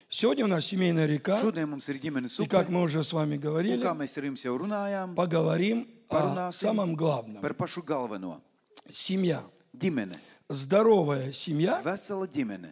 Сегодня у нас семейная река, Šodien mums ir ģimenes и upe, как мы уже с вами un говорили, kā mēs ar jums jau runājām, поговорим о parunāsim самом главном. par pašu galveno. Семья. Ģimene, Здоровая семья, vesela ģimene,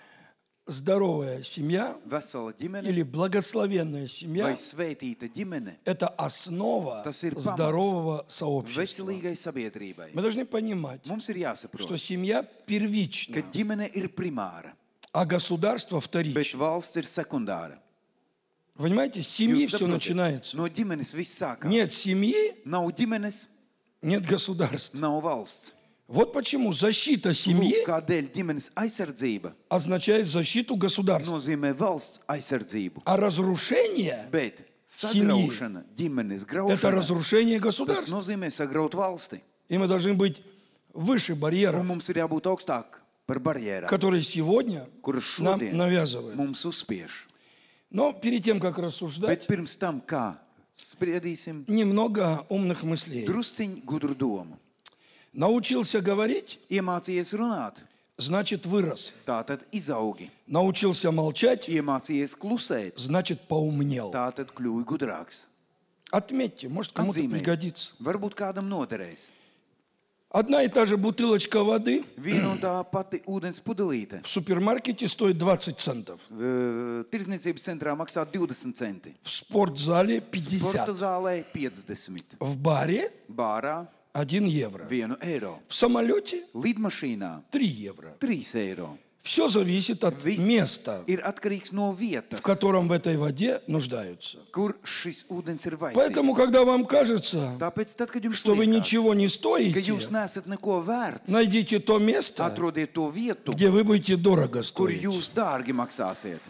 vesela ģimene или благословенная vai семья svētīta ģimene – это основа Tas ir pamats здорового сообщества. veselīgai sabiedrībai. Мы должны понимать, Mums ir что jāsaprot, семья ka первична, ģimene ir primāra, а государство bet вторично. valsts ir sekundāra. Понимаете, с семьи Jūs все saprotat, начинается. no ģimenes viss sākās. Нет семьи, Nav ģimenes, нет государства. nav valsts. Вот почему защита семьи Lūk, kādēļ ģimenes aizsardzība означает защиту государства. nozīmē valsts aizsardzību, А разрушение bet Семьи. sagraušana, ģimenes – это graušana, разрушение tas государства. nozīmē sagraut valsti. И мы должны быть выше Un барьеров, mums ir jābūt augstāk par barjerām, которые сегодня kuras нам šodien навязывают. mums uzspiež. Но перед тем, как рассуждать, Bet pirms tam, kā spriedīsim, немного умных мыслей. drusciņ gudru domu. Научился говорить, Iemācījies runāt, значит вырос. tātad izaugi. Научился молчать, Iemācījies klusēt, значит поумнел. tātad kļuvi gudrāks. Отметьте, может кому-то Atzīmē, пригодится. varbūt kādam noderēs. Одна и та же бутылочка воды Viena un tā pati ūdens pudelīte в супермаркете стоит 20 центов, tirdzniecības centrā maksā 20 centi. в спортзале Sporta 50, zālē 50. в баре Bārā 1 евро, 1 eiro. в самолете Lidmašīnā 3 евро. 3 eiro. Все зависит от Viss места, ir atkarīgs no в vietas, котором в этой воде нуждаются. kur šis ūdens ir Поэтому, vajadzīgs. когда вам кажется, Tāpēc, tad, kad jums что вы liekas, ничего не ka стоите, jūs neesat neko vērts, найдите то место, atrodiet to vietu, где вы будете дорого kur стоить. jūs dārgi maksāsiet.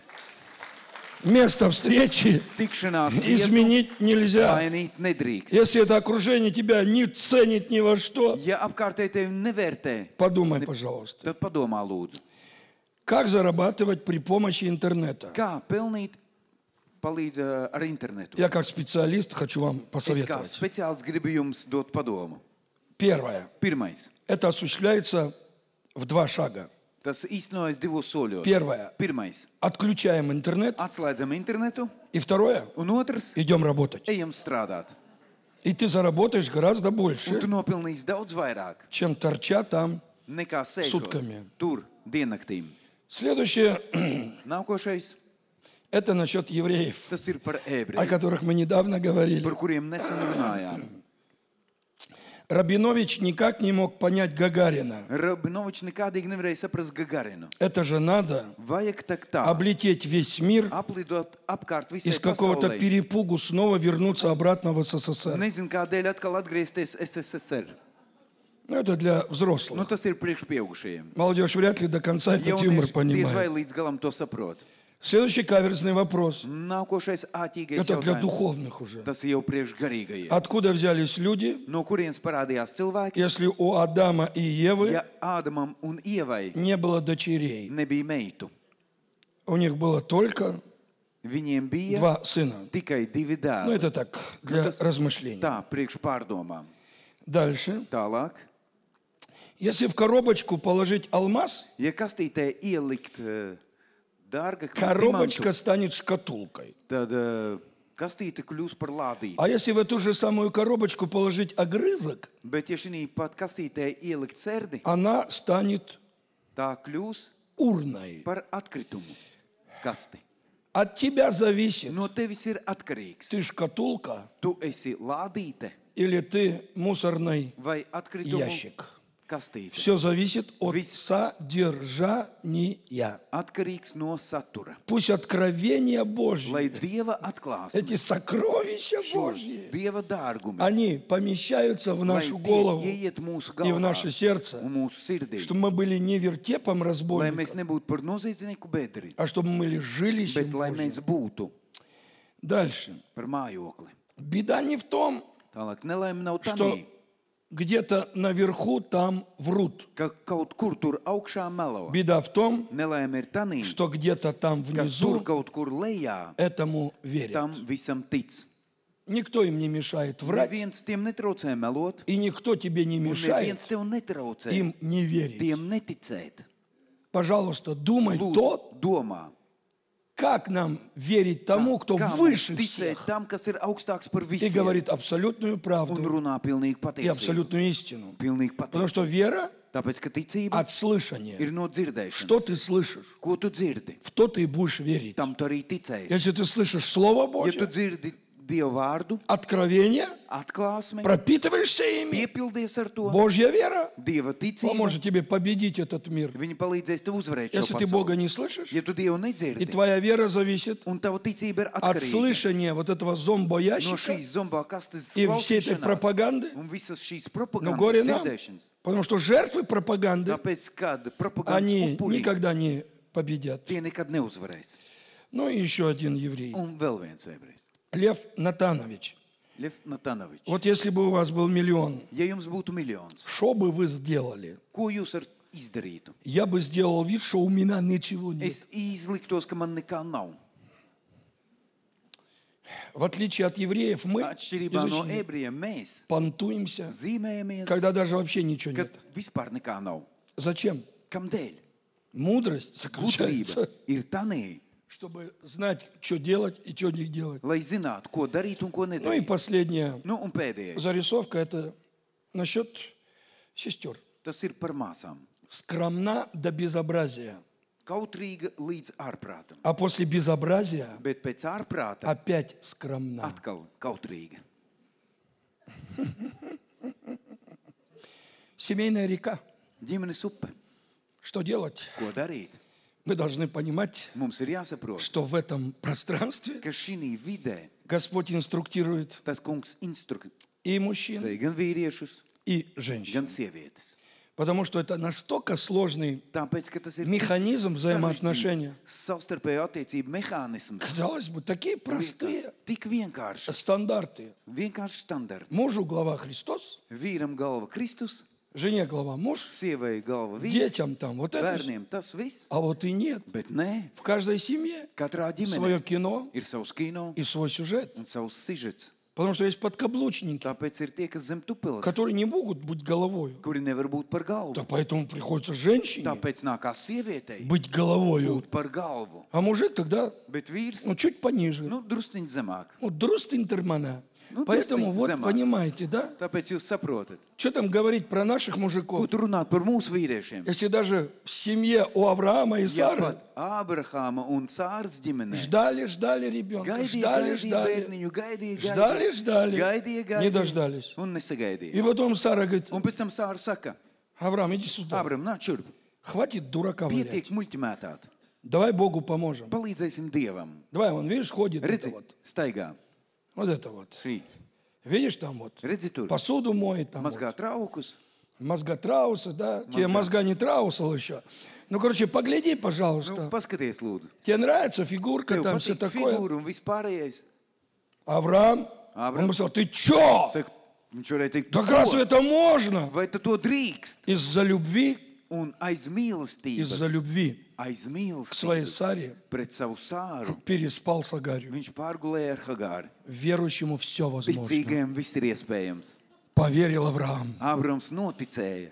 Место встречи Tikšanās vietu изменить нельзя. mainīt nedrīkst. Если это окружение тебя не ценит ни во что, Ja apkārtēji tevi nevērtē, подумай, пожалуйста. tad padomā lūdzu. Как зарабатывать при помощи интернета? Kā pelnīt palīdz ar internetu? Я как специалист хочу вам Es kā посоветовать. speciāls gribu jums dot padomu. Первое. Pirmais. Это осуществляется в 2 шага. Tas īstenojas divos soļos. Первое. Pirmais. Отключаем интернет. Atslēdzam internetu. И второе. Un otrs. Идем работать. Ejam strādāt. И ты заработаешь гораздо Un tu больше, nopelnīsi daudz vairāk чем торча там. nekā sēžot Sutkami. tur diennaktīm. Следующее. Nākošais. Это насчет евреев, Tas ir par о ebreju, которых мы недавно говорили. par kuriem nesen runājām. Рабинович никак не мог понять Гагарина. Rabinovičs nekādīgi nevarēja saprast Gagarinu. Это же надо Vajag tak tā облететь весь мир aplidot apkārt и visai с какого-то pasaulē. перепугу снова вернуться обратно в СССР. Nezinu, kādēļ atkal atgriezties SSSR. Ну, это для Nu, взрослых. tas ir priekš pieaugušajiem. Молодежь вряд ли до конца этот юмор Jaunieši diez vai понимает. līdz galam to saprot. Следующий каверзный вопрос. Nākošais āķīgais Это для jautājums. духовных уже. Tas ir jau priekš garīgajiem. Откуда взялись люди, No kurienes parādījās cilvēki? если у Адама и Евы Ja Ādamam un Ievai не было дочерей? nebija meitu, У них было только viņiem bija 2 сына. tikai 2 Ну, dēli. это так, для tas- размышлений. Tā, priekš pārdomām. Дальше. Tālāk, Если в коробочку положить алмаз, ja kastītē ielikt dārgakmeni, коробочка станет шкатулкой. tad kastīte kļūs par lādīti. А если в эту же самую коробочку положить огрызок, Bet, ja šī pat kastītē ielikt serdi, она станет tā kļūs урной. par atkritumu kasti. От тебя зависит, No tevis ir atkarīgs. ты шкатулка Tu esi lādīte или ты мусорный vai atkritumu ящик. kastīte. Все зависит от Весь- содержания. Atkarīgs no satura. Пусть откровения Божьи, Lai Dieva atklāsme, эти сокровища šo Божьи, Dieva dārgumi, они помещаются в lai нашу tie голову ieiet mūsu и в galvā наше сердце, un mūsu sirdī, чтобы мы были не вертепом lai mēs разбойником, nebūtu par noziedznieku bedri, а чтобы мы были жилищем bet lai Божьим. mēs būtu Дальше. par mājokli. Беда не в том, Tālāk nelaime nav что tanī, где-то наверху там врут. ka kaut kur tur augšā melo. Беда в том, Nelaime ir tanī, что где-то там ka tur внизу kaut kur lejā этому верят. tam visam tic. Никто им не мешает врать, Neviens tiem netraucē melot, и никто тебе не un мешает neviens tev netraucē им не верить. tiem neticēt. Пожалуйста, думай Lūdzu, то, domā как нам верить тому, кто Kā выше ticēt всех tam, kas ir augstāks par и visiem говорит абсолютную un правду runā pilnīgi и patiesību? абсолютную истину? Pilnīgi Потому patiesību. что вера Tāpēc, ka ticība от слышания. ir no Что dzirdēšanas. ты слышишь, Ko tu dzirdi, в то ты и будешь верить. tam tu arī ticēsi. Если ты слышишь Слово Ja tu Божье, dzirdi Dievu vārdu, откровение, atklāsmi, пропитываешься ими, piepildies ar to, Божья вера Dieva ticība, поможет тебе победить этот мир. viņi palīdzēs tev uzvarēt šo Если ты Бога pasauli. не слышишь, Ja tu Dievu и nedzirdi, твоя вера зависит un tava ticība ir от atkarīga слышания вот этого no зомбоящика šīs zombā kastes и всей этой klausīšanās пропаганды, un visas šīs но горе propagandas нам, dzirdēšanas. потому что жертвы пропаганды, Tāpēc, kad propagandas они upuri, никогда не победят. tie nekad neuzvarēs. Ну и еще один еврей, Un vēl viens ebrejs, Лев Натанович. Lev Natanovičs. Вот если бы у вас был миллион, Ja jums būtu miljons, что бы вы сделали? ko jūs ar izdarītu? Я бы сделал вид, что у меня ничего нет. Es izliktos, ka man nekā nav. В отличие от евреев, мы Atšķirībā no изучим, ebrejiem mēs понтуемся, zīmējamies, когда даже вообще ничего ka нет. vispār nekā nav. Зачем? Kamdēļ? Мудрость Gudrība заключается, ir tanī, чтобы знать, что делать и что не делать. lai zinātu, ko darīt un ko Ну и nedarīt. последняя Nu, un pēdējais. зарисовка, это насчет сестер. Tas ir par māsām. Скромна до безобразия, Kautrīga līdz ārprātam. а после безобразия Bet pēc ārprāta опять скромна. atkal kautrīga. Семейная река. Ģimenes upe. Что делать? Ko darīt? Мы должны понимать, Mums ir jāsaprot, что в этом пространстве ka šī vidē Господь инструктирует tas kungs instruktē и мужчин, gan vīriešus, и gan женщин. sievietes. Потому что это настолько сложный Tāpēc, ka tas ir механизм взаимоотношения. savstarpēju attiecību mehānisms. Казалось бы, такие простые Tik vienkārši, стандарты. vienkārši standarti. Мужу глава Христос, Vīram galva Kristus, жене глава муж, sievai galva vīrs, детям там вот это всё. bērniem tas viss, А вот и нет. bet nē, В каждой семье katrā свое ģimenē кино ir savs kino и свой сюжет. un savs sižets. Потому что есть подкаблучники, Tāpēc ir tie, kas zem tupeles, которые не могут быть головой. kuri nevar būt par galvu. Да поэтому приходится женщине Tāpēc nākās sievietei быть головою. būt par galvu. А мужик тогда Bet vīrs, чуть пониже. nu, drusciņ zemāk. Дрust интермана. Ну, Поэтому дрust вот интермана. понимаете, да? Tāpēc jūs saprotat. Что там говорить про наших Ko мужиков? tu runāt par mūsu vīriešiem? Если даже в семье у Авраама и Ja Сары pat Ābrahāma un Sāras ģimenē ждали ребенка, gaidīja ждали, bērniņu, ждали, не gaidīja, дождались. un И nesagaidīja. потом Сара говорит, Un pēc tam Sāra saka, Авраам, иди сюда, Ābram, nāc šurp, хватит дурака валять. pietiek muļķi mētāt, Давай Богу поможем. palīdzēsim Dievam. Давай, он, видишь, ходит, это Redzi, вот, staigā, вот это вот. šī, Видишь, там вот, redzi tur, посуду моет, там вот. mazgā traukus, Мозга Трауса, да? Тебе мозга не Траусал еще. Ну, короче, погляди, nu, пожалуйста. paskaties lūdzu. Тебе нравится фигурка, Tev там все patīk такое. figūra un vispārējais. Авраам, Авраам. он сказал, ты чё? Saka, viņš varēja teikt, Так "Ko? разве это можно? Vai tu to drīkst? Из-за любви, Un aiz mīlestības, из-за любви aiz к своей mīlestības Саре pret savu sāru, переспал с Агарью. viņš pārgulēja ar Hagāri. Верующему все возможно. Ticīgajam viss ir iespējams. Поверил Авраам. Ābrams noticēja,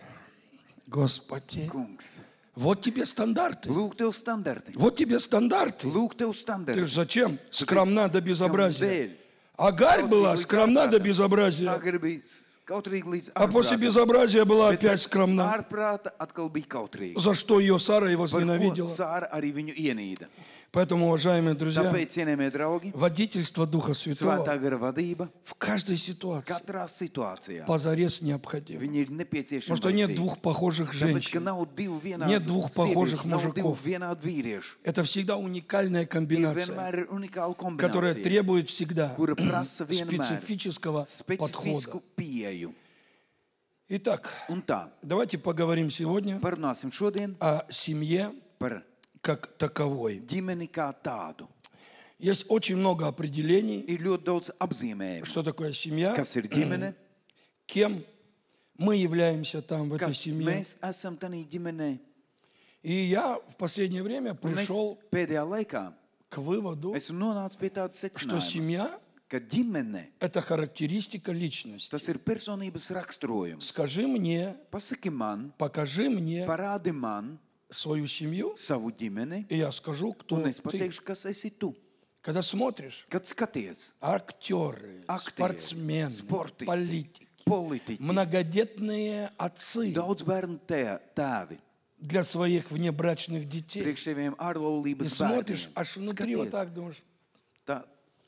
Господи, kungs. вот тебе стандарты. Lūk, tev standarti. Вот тебе стандарты. Lūk, tev Ты ж standarti. зачем? Скромна до безобразия. Kādēļ? Агарь была Kaut скромна до līdz безобразия. Agri bija kautrīgi līdz А после ārprātam. безобразия была Bet опять pēc скромна. ārprāta atkal bija kautrīga. За что ее Сара и Par ko возненавидела. Sāra arī viņu ienīda. Поэтому, уважаемые друзья, Tāpēc, cienējamie draugi, водительство Духа svētā Святого gara vadība в каждой ситуации katrā situācijā. позарез необходимо. Viņi ir nepieciešami. Потому что нет vajadzīgi. двух похожих Tāpēc, ka женщин. nav divu vienādu Нет двух похожих sieviešu, nav divu мужиков. vienādu vīriešu. Это всегда уникальная Tie комбинация, vienmēr ir unikāla которая kombinācija, требует всегда kura prasa vienmēr специфического specifisku подхода. pieeju. Итак, Un tā, давайте поговорим сегодня parunāsim šodien о семье par как таковой. ģimeni kā tādu. Есть очень много определений, Ir ļoti daudz apzīmējumu, что такое семья, kas ir ģimene, кем мы являемся там в этой kas семье. mēs esam tajā ģimenē. И я в последнее время Un es пришел pēdējā laikā к выводу, esmu nonācis pie tāda что secinājuma, семья ka ģimene – это характеристика личности. tas ir personības raksturojums. Скажи мне, Pasaki man, покажи мне, parādi man, свою семью, savu ģimeni, и я скажу, кто un es ты. pateikšu, kas esi tu. Когда смотришь, Kad skaties, актеры, aktieri, спортсмены, sportisti, политики, politiķi, многодетные отцы daudz bērnu tēvi, для своих внебрачных детей. priekš saviem Ты ārlaulības смотришь, bērniem. аж внутри вот Skaties, так думаешь, tā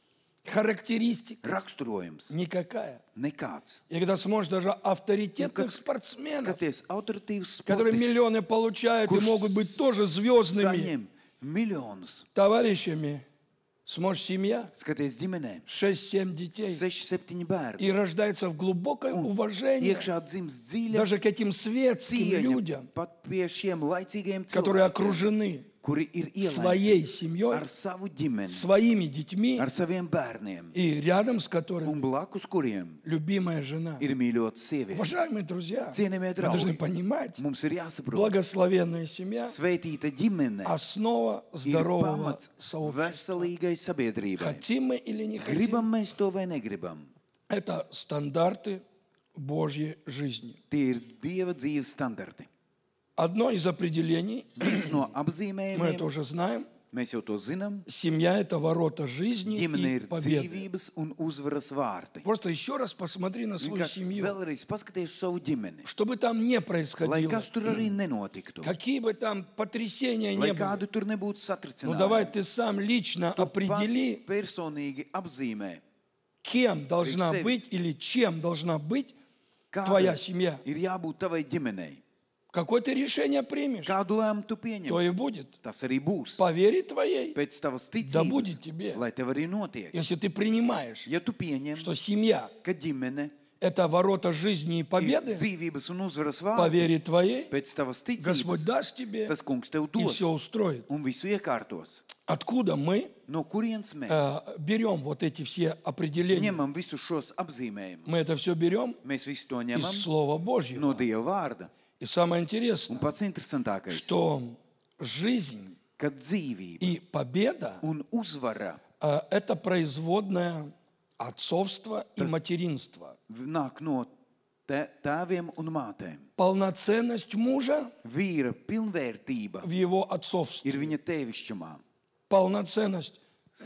характеристика raksturojums никакая. nekāds. И когда смотришь даже авторитетных Kad спортсменов, skaties autoritīvus которые sportistus, миллионы получают и kurš могут быть тоже звездными saņem miljonus, товарищами, смотришь, семья, skaties ģimenēm, 6-7 детей, 6-7 bērni, и рождается в глубокое уважение iekšā dzimst dziļa даже к этим светским cieņa людям, pat pie šiem laicīgiem которые cilvēkiem, окружены kuri ir ielaidti своей семьей, ar savu ģimeni, своими детьми, ar saviem bērniem, и рядом с un которыми blakus kuriem любимая жена. ir mīļota sieviete. Уважаемые друзья, Cienījamie вы должны draugi, понимать, mums ir jāsaprot, благословенная семья svētīta ģimene – основа ir здорового pamats сообщества. veselīgai sabiedrībai. Хотим мы или не хотим, Gribam mēs to vai negribam, это стандарты Божьей жизни. tie ir Dieva dzīves standarti. Одно из определений, Viens no мы это apzīmējumiem, уже знаем, mēs jau to zinām, семья – это ворота жизни ģimene и ir победы. dzīvības un uzvaras vārti. Просто еще раз посмотри на свою Vienkārši семью. vēlreiz paskaties uz savu ģimeni, Что бы там ни lai происходило, kas tur arī nenotiktu, какие бы там потрясения lai не были, kādu tur nebūtu ну давай satricinājumi. ты сам лично Tu pats определи, personīgi apzīmē, кем должна sevis. быть или чем должна быть kāda твоя семья. ir jābūt tavai ģimenei. Какое ты решение примешь, Kādu lēmumu tu то и pieņemsi, будет. tas arī būs. По вере твоей, Pēc tavas Да будет ticības, тебе. lai tev arī notiek. если ты принимаешь, Ja tu pieņem, что семья ka ģimene – это ворота жизни и ir победы, dzīvības un uzvaras по vārti, вере твоей, pēc tavas Господь ticības, даст тебе tas kungs tev и dos все устроит. un visu iekārtos. Откуда мы No kurienes mēs берем вот эти все определения? ņemam visus šos apzīmējumus? Мы это все берем Mēs visu to из ņemam Слова Божьего. no Dieva vārda. И самое Un интересное, pats interesantākais, что жизнь ka dzīvība и победа un uzvara это производная отцовства и Tas- материнства. nāk no tēviem un mātēm. Полноценность мужа Vīra pilnvērtība в его отцовстве. ir viņa tēvišķumā. Полноценность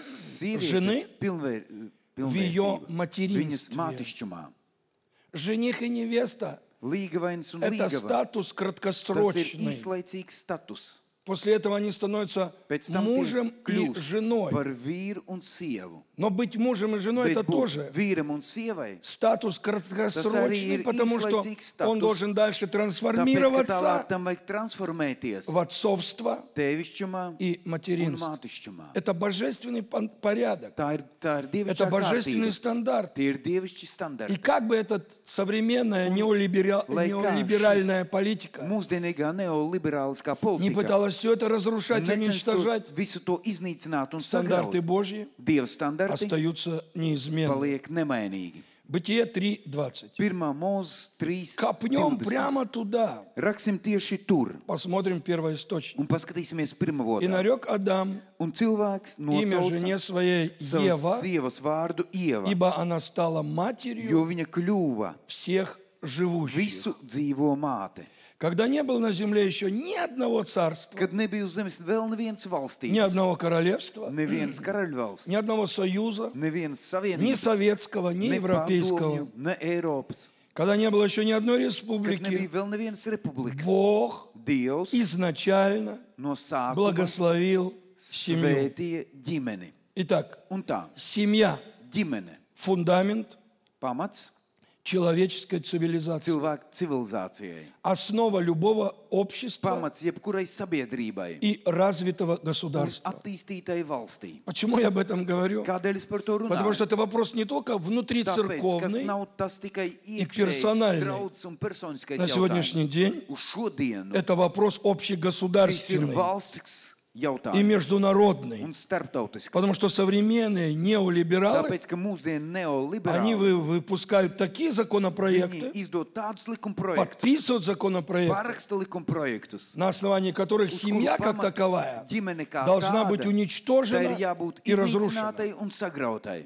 Жены Sievietes в ее pilnvērtība viņas материнстве. mātišķumā. Жених и невеста Līgavains un это līgava. статус Tas ir краткосрочный. īslaicīgs status. После этого они становятся Pēc tam мужем tie и kļūst женой. par vīru un sievu. Но быть мужем и женой Bet это būt тоже vīram un sievai, статус краткосрочный, ir потому что īslaicīgs он status. должен дальше tāpēc, ka трансформироваться tālāk tam vajag transformēties в отцовство tēvišķumā и un материнство. mātišķumā. Это божественный порядок, Tā ir это dievišķā божественный kārtība. стандарт. Tie ir dievišķi И standarti. как бы эта современная lai kā неолиберальная политика Mūsdienīgā neoliberāliskā не politika пыталась все это разрушать и уничтожать, visu to iznīcināt un стандарты sagraut. Божьи Dieva standarti остаются неизменными. paliek nemainīgi. Бытие 3:20. 1. mūzes 3. Копнем прямо туда. Raksim tieši tur Посмотрим первоисточник. un paskatīsimies И pirmavotā. нарек Адам Un cilvēks имя nosauca жене своей savas Ева, sievas vārdu Ieva, ибо она стала матерью jo viņa kļuva всех живущих. visu dzīvo māte. Когда не было на земле еще ни одного царства, Kad nebija uz zemes vēl nevienas ни valstības, одного королевства, nevienas karaļvalsts, ни одного союза, nevienas ни savienības, советского, ни ne европейского, padomju, ne Eiropas, когда не было еще ни одной kad nebija республики, vēl nevienas republikas. Бог Dievs изначально no sākuma благословил семью. svētīja ģimeni. Итак, Un tā, семья ģimene, – фундамент pamats человеческой цивилизации, cilvēku civilizācijai, основа любого общества pamats jebkurai sabiedrībai и развитого un государства. attīstītai valstī. Почему я об этом говорю? Kādēļ es par to Потому runāju? что это вопрос не только Tāpēc, kas внутрицерковный, nav tas tikai персональный. iekšējais draudzes un personiskais На сегодняшний jautājums. день Uz šodienu это вопрос šis ir общегосударственный valsts и jautājums международный. un starptautisks. Потому что современные неолибералы, Tāpēc, ka mūsdienu они neoliberāli выпускают такие viņi законопроекты, izdod tādus likumprojektus, подписывают законопроекты, paraksta likumprojektus, на основании которых uz семья kuru как pamata таковая ģimene kā должна tāda, быть tai уничтожена ir jābūt и разрушена. iznīcinātai un sagrautai.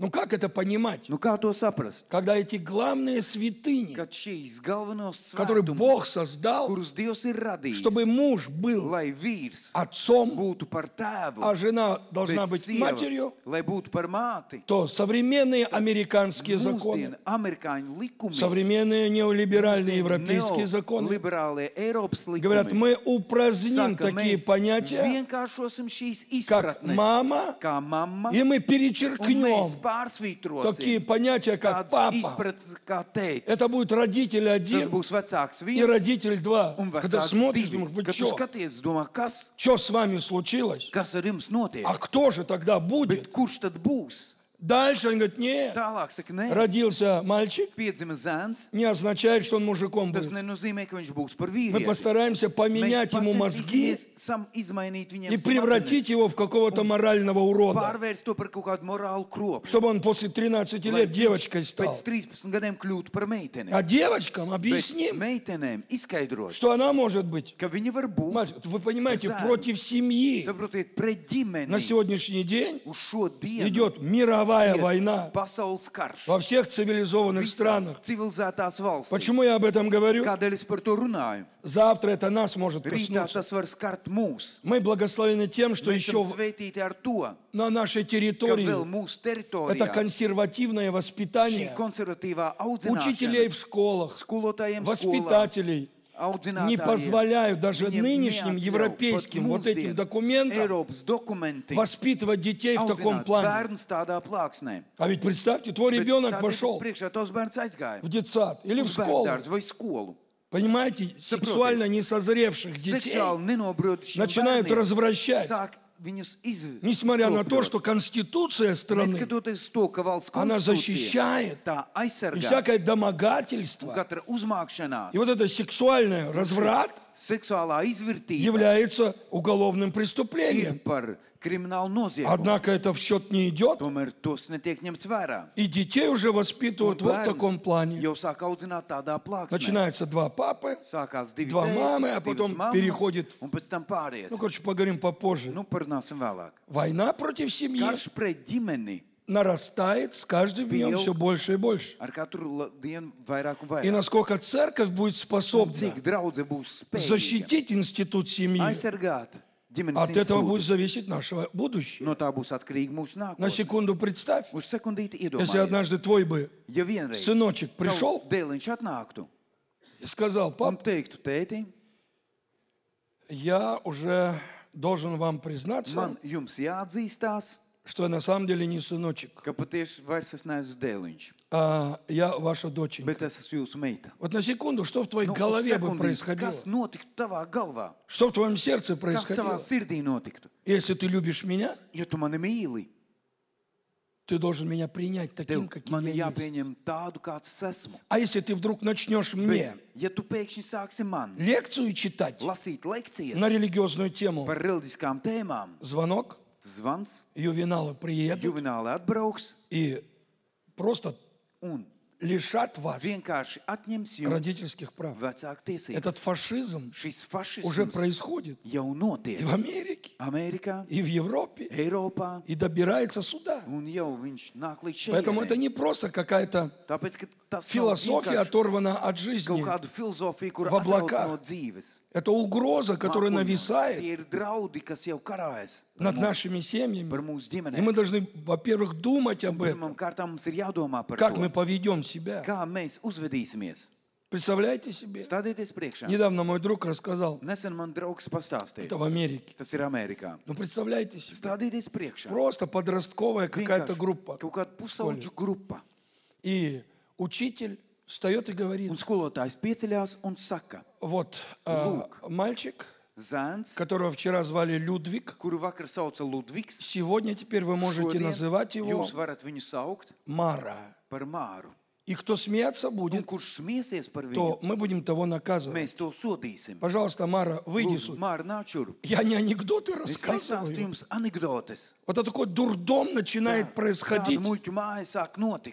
Ну как это понимать? Nu, kā to saprast? Когда эти главные святыни, Kad šīs galvenos которые Бог svētumus, создал, kurus Dievs ir radījis, чтобы муж был lai vīrs отцом, būtu par tēvu, а жена должна bet быть sieva, матерью, lai būtu par māti, то современные американские законы, mūsdienu amerikāņu likumi, современные неолиберальные mūsdienu европейские законы neoliberālie Eiropas говорят, likumi, мы упраздним saka, такие mēs понятия, vienkāršosim šīs как izpratnes, мама, kā mamma, и мы un mēs перечеркнем pārsvītrosim такие понятия, как tādas папа. izpratnes kā teicis. Это будет родитель Tas один būs vecāks и viens родитель два. un Когда vecāks смотришь, divi. думаешь, вы Kad tu что? skaties, domā, Что с вами случилось? kas ar jums notiek? А кто же тогда будет? Bet kurš tad būs? Дальше он говорит, нет, Tālāk saka, nē, родился мальчик, piedzima zēns, не означает, что он мужиком tas будет. nenozīmē, ka viņš būs par Мы vīrieti. постараемся поменять ему мозги Izmainīt viņam и превратить его в какого-то морального урода, pārvērst to par kaut kādu morālu kropļu. чтобы он после 13 Lai лет девочкой viņš стал. pēc 13 gadiem kļūtu par meiteni. А девочкам Bet объясним, meitenēm izskaidrot, что она может быть, ka viņa var būt, мальчик, вы понимаете, Займ. против семьи. saprotiet, pret ģimeni На сегодняшний день uz šo dienu идет мировая iet война pasaules karš. во всех цивилизованных Visās странах. civilizētās valstīs. Почему я об этом говорю? Kādēļ es par to runāju? Завтра это нас может Rītā коснуться. tas var skart mūs. Мы благословены тем, что Mēs еще esam svētīti ar to, на нашей ka vēl территории mūsu teritorijā это консервативное šī воспитание konservatīvā учителей audzināšana, в школах, skolotājiem skolās, воспитателей не audzinātājiem, позволяют даже viņiem нынешним neatļauj европейским pat вот этим mūsdienu документам Eiropas dokumenti воспитывать детей в таком audzināt плане. bērns tādā plāksnē. А ведь представьте, твой Bet ребенок tādēļ пошел priekšā tavs bērns aizgāja в детсад или в uz школу. bērndārzu vai skolu. Понимаете, сексуально несозревших детей Seksuāli nenobriedušiem начинают bērniem развращать. sāk viņus Несмотря на то, izskropļot. что Конституция страны, Neskatoties uz to, ka valsts она konstitūcija защищает tā и aizsargā всякое un домогательство. katra uzmākšanās, И вот это сексуальное разврат seksuālā izvērtība является уголовным ir преступлением. par kriminālu noziegumu. Однако это в счет не идет, Tomēr tos netiek ņemts vērā. и детей уже воспитывают Un вот в таком bērns плане. jau sāk audzināt tādā plāksnē. Начинается два папы, Sākās divi два tēti, мамы, а divas потом mammas, переходит. un pēc tam pāriet. Ну, короче, поговорим попозже. Nu, parunāsim vēlāk. Война против семьи Karš pret ģimeni нарастает с каждым днем все больше и больше. ar katru dienu vairāk un И vairāk. насколько церковь будет Un способна cik draudze būs spējīga защитить институт семьи, aizsargāt ģimenes от этого будет institūtu, зависеть наше будущее. no tā būs atkarīga mūsu На nākotne. секунду представь, Uz sekundīti если iedomājies, однажды твой бы ja vienreiz сыночек пришел tavs dēliņš atnāktu и сказал: un пап, teiktu, tēti, я уже должен вам признаться, man jums jāatzīstās, что я на самом деле не сыночек, ka patiešām vairs es neesmu dēliņš, а я ваша доченька. bet es esmu jūsu meita. Вот на секунду, что в твоей Nu, uz голове бы sekundīti, происходило? kas notiktu tavā galvā? Что в твоем сердце Kas tavā происходило? sirdī notiktu? Если ты любишь меня, Ja tu mani mīli, ты должен меня принять таким, tev каким man ir я есть. jāpieņem tādu, kāds es esmu. А если ты вдруг начнешь мне Bet, ja tu pēkšņi sāksi man лекцию читать lasīt lekcijas на религиозную тему, par reliģiskām tēmām, звонок, zvans, ювеналы приедут juvenāli atbrauks и просто un лишат вас vienkārši atņems jums родительских прав. vecāku Этот tiesības. фашизм Šis уже fašisms происходит jau и notiek в Америке, Amerikā, и в Европе, Eiropā, и добирается сюда. un jau viņš nāk līdz Поэтому это šeit. не просто какая-то Tāpēc, ka tas nav философия, vienkārši оторвана от kaut жизни. kādu filozofiju, kur в облаках. atrauta no dzīves. Это угроза, которая Mākoņos. нависает Tie ir draudi, kas jau karājas над par нашими семьями. mūsu И мы ģimenēm. должны, во-первых, думать об этом, Pirmām kārtām mums ir jādomā par как to, мы поведем себя. kā mēs uzvedīsimies. Представляете себе? Stādieties priekšā. Недавно мой друг рассказал, Nesen man draugs pastāstīja. это в Америке. Tas ir Amerikā. Ну, представляете себе, Stādieties priekšā. просто подростковая какая-то Vienkārši группа. Kaut kāda pusaudžu grupa. И учитель встает и говорит: Un skolotājs pieceļās un saka, вот мальчик, zēns, которого вчера звали Людвиг, kuru vakar sauca Ludvigs, сегодня теперь вы можете šodien называть его jūs varat viņu saukt Мара. par Māru. И кто смеяться Un будет, kurš smiesies par то viņu, мы будем того наказывать. mēs to sodīsim. Пожалуйста, Мара, выйди Lūdzu, сюда. Māra, nāc šurp. Я не анекдоты Es nestāstu рассказываю. jums anekdotes. Вот это такой дурдом начинает Tāda происходить. muļķu māja sāk notikt.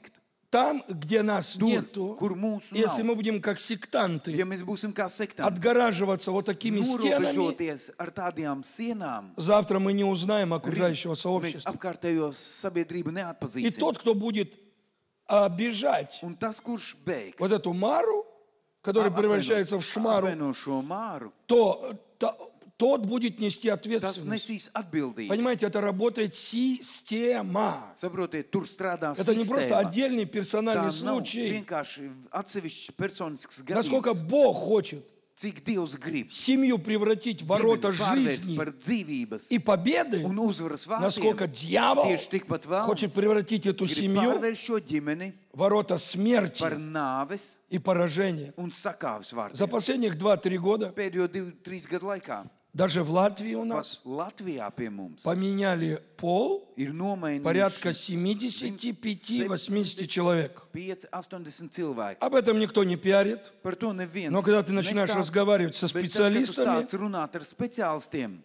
Там, где нас нету, kur mūsu если nav. мы будем как сектанты Ja mēs būsim kā sektanti, отгораживаться вот такими стенами, norobežoties ar tādām sienām, завтра мы не узнаем окружающего mēs сообщества. apkārtējo sabiedrību И neatpazīsim. тот, кто будет обижать Un tas, kurš beigs вот эту Мару, которая превращается в Шмару, apvaino šo māru, тот будет нести tas ответственность. nesīs atbildību. Понимаете, это работает система. Saprotiet, tur strādā Это не просто sistēma. отдельный Tā персональный nav случай. vienkārši atsevišķs personisks Насколько gadījums. Бог хочет Cik Dievs grib семью превратить в ворота pārvērst жизни par dzīvības и победы, un uzvaras насколько vārdiem, дьявол tieši tikpat хочет vēlams превратить эту grib семью pārvērst šo ģimeni в ворота par смерти nāves и поражения. un sakāves За vārdiem. последних 2-3 года Pēdējo 2-3 gadu laikā даже в Латвии у pat нас Latvijā pie mums поменяли пол ir nomainījuši порядка 75-80 человек. 5-80 cilvēki. Об этом никто не пиарит. Par to neviens Но когда ты начинаешь nestāsta, разговаривать со bet tad, kad tu специалистами, sāc runāt ar speciālistiem,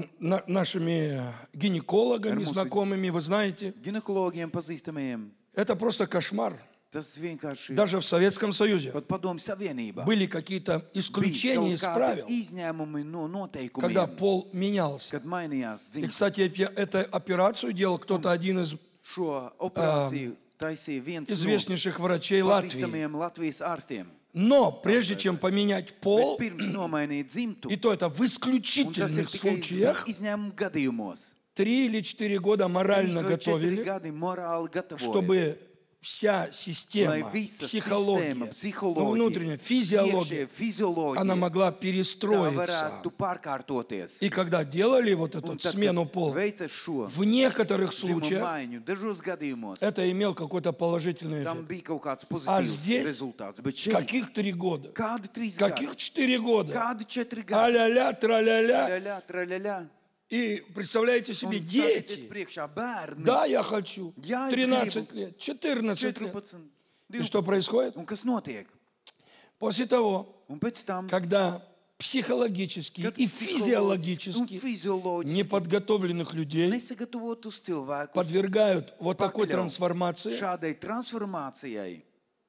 нашими гинекологами, Ar mūsu- знакомыми, вы знаете, ginekologiem, pazīstamiem, это просто кошмар. tas vienkārši Даже в Советском Союзе pat padomju savienībā. были какие-то исключения из правил, izņēmumi no когда noteikumiem, пол менялся. kad mainījās И, dzimta. кстати, эту операцию делал кто-то один из Šo operāciju taisīja viens no известнейших врачей Латвии. pazīstamiem Latvijas ārstiem. Но прежде чем поменять Bet пол, pirms nomainīt dzimtu, и то это в un tas ir исключительных tikai случаях, izņēmumu gadījumos, 3 или 4 года 3 морально vai 4 готовили, gadi morāli gatavoja, чтобы вся lai система, visa sistēma, психология, ну, psiholoģija, внутренняя физиология, iekšējā fizioloģija, она могла tā перестроиться. varētu pārkārtoties. И когда делали вот Un эту tad, смену kad пола, veica šo в некоторых dzimuma случаях maiņu, dažos gadījumos, это имел какой-то положительный tam эффект. bija kaut kāds А pozitīvs здесь rezultāts. Bet šeit, каких 3 года? kādi 3 Каких gadi, 4 года? kādi 4 gadi, А-ля-ля, тра-ля-ля. traļā, traļā, И представляете себе, un stāties дети. priekšā bērni, Да, я хочу. Я 13 лет, 14 лет. 14, И что 12. происходит? Un kas notiek? После того, Un pēc tam, когда психологически kad и psiholoģiski un физиологически fizioloģiski неподготовленных людей nesagatavotus cilvēkus подвергают вот такой pakļauj трансформации, šādai transformācijai,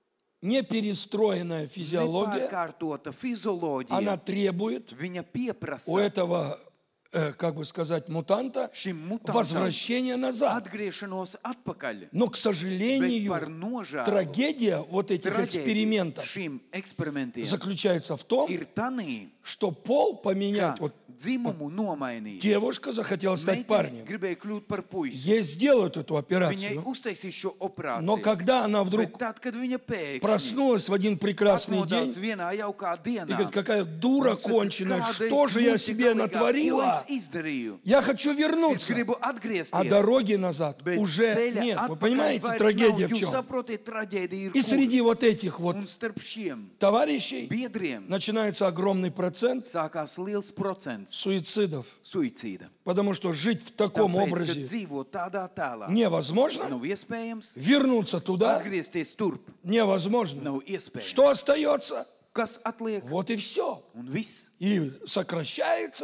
неперестроенная физиология, nepārkārtota она fizioloģija, требует viņa у pieprasa этого, как бы сказать, мутанта šim mutantam возвращения назад. atgriešanos atpakaļ. Но, к Bet par сожалению, nožēlu трагедия вот этих traģēdija экспериментов šim eksperimentiem заключается в том, ir tanī, что пол ka поменять, вот dzimumu nomainīt. девушка захотела стать Meitene парнем, gribēja kļūt par puisi. ей сделают эту Viņai операцию, uztaisīja šo operāciju. но когда она Bet вдруг tad, kad viņa pēkšņi проснулась в один прекрасный atmodās день vienā jaukā и dienā, говорит, какая дура un saka, конченая, "Kāda что es же я muļķa себе galīgā, ko натворила? es izdarīju? Я хочу Es вернуться. gribu А atgriezties. дороги назад Bet уже ceļa нет. Вы atpakaļ понимаете, vairs трагедия nav. в Jūs чем? saprotiet, traģēdija ir И kur. среди вот этих вот Un starp šiem товарищей biedriem начинается огромный процент sākās liels procents суицидов. suicīda. Потому что жить в таком Tāpēc, ka образе dzīvo tādā tēlā, невозможно. nav iespējams Вернуться туда atgriezties turp. невозможно. Nav iespējams. Что остается? Kas atliek? Вот и все. Un viss И сокращается.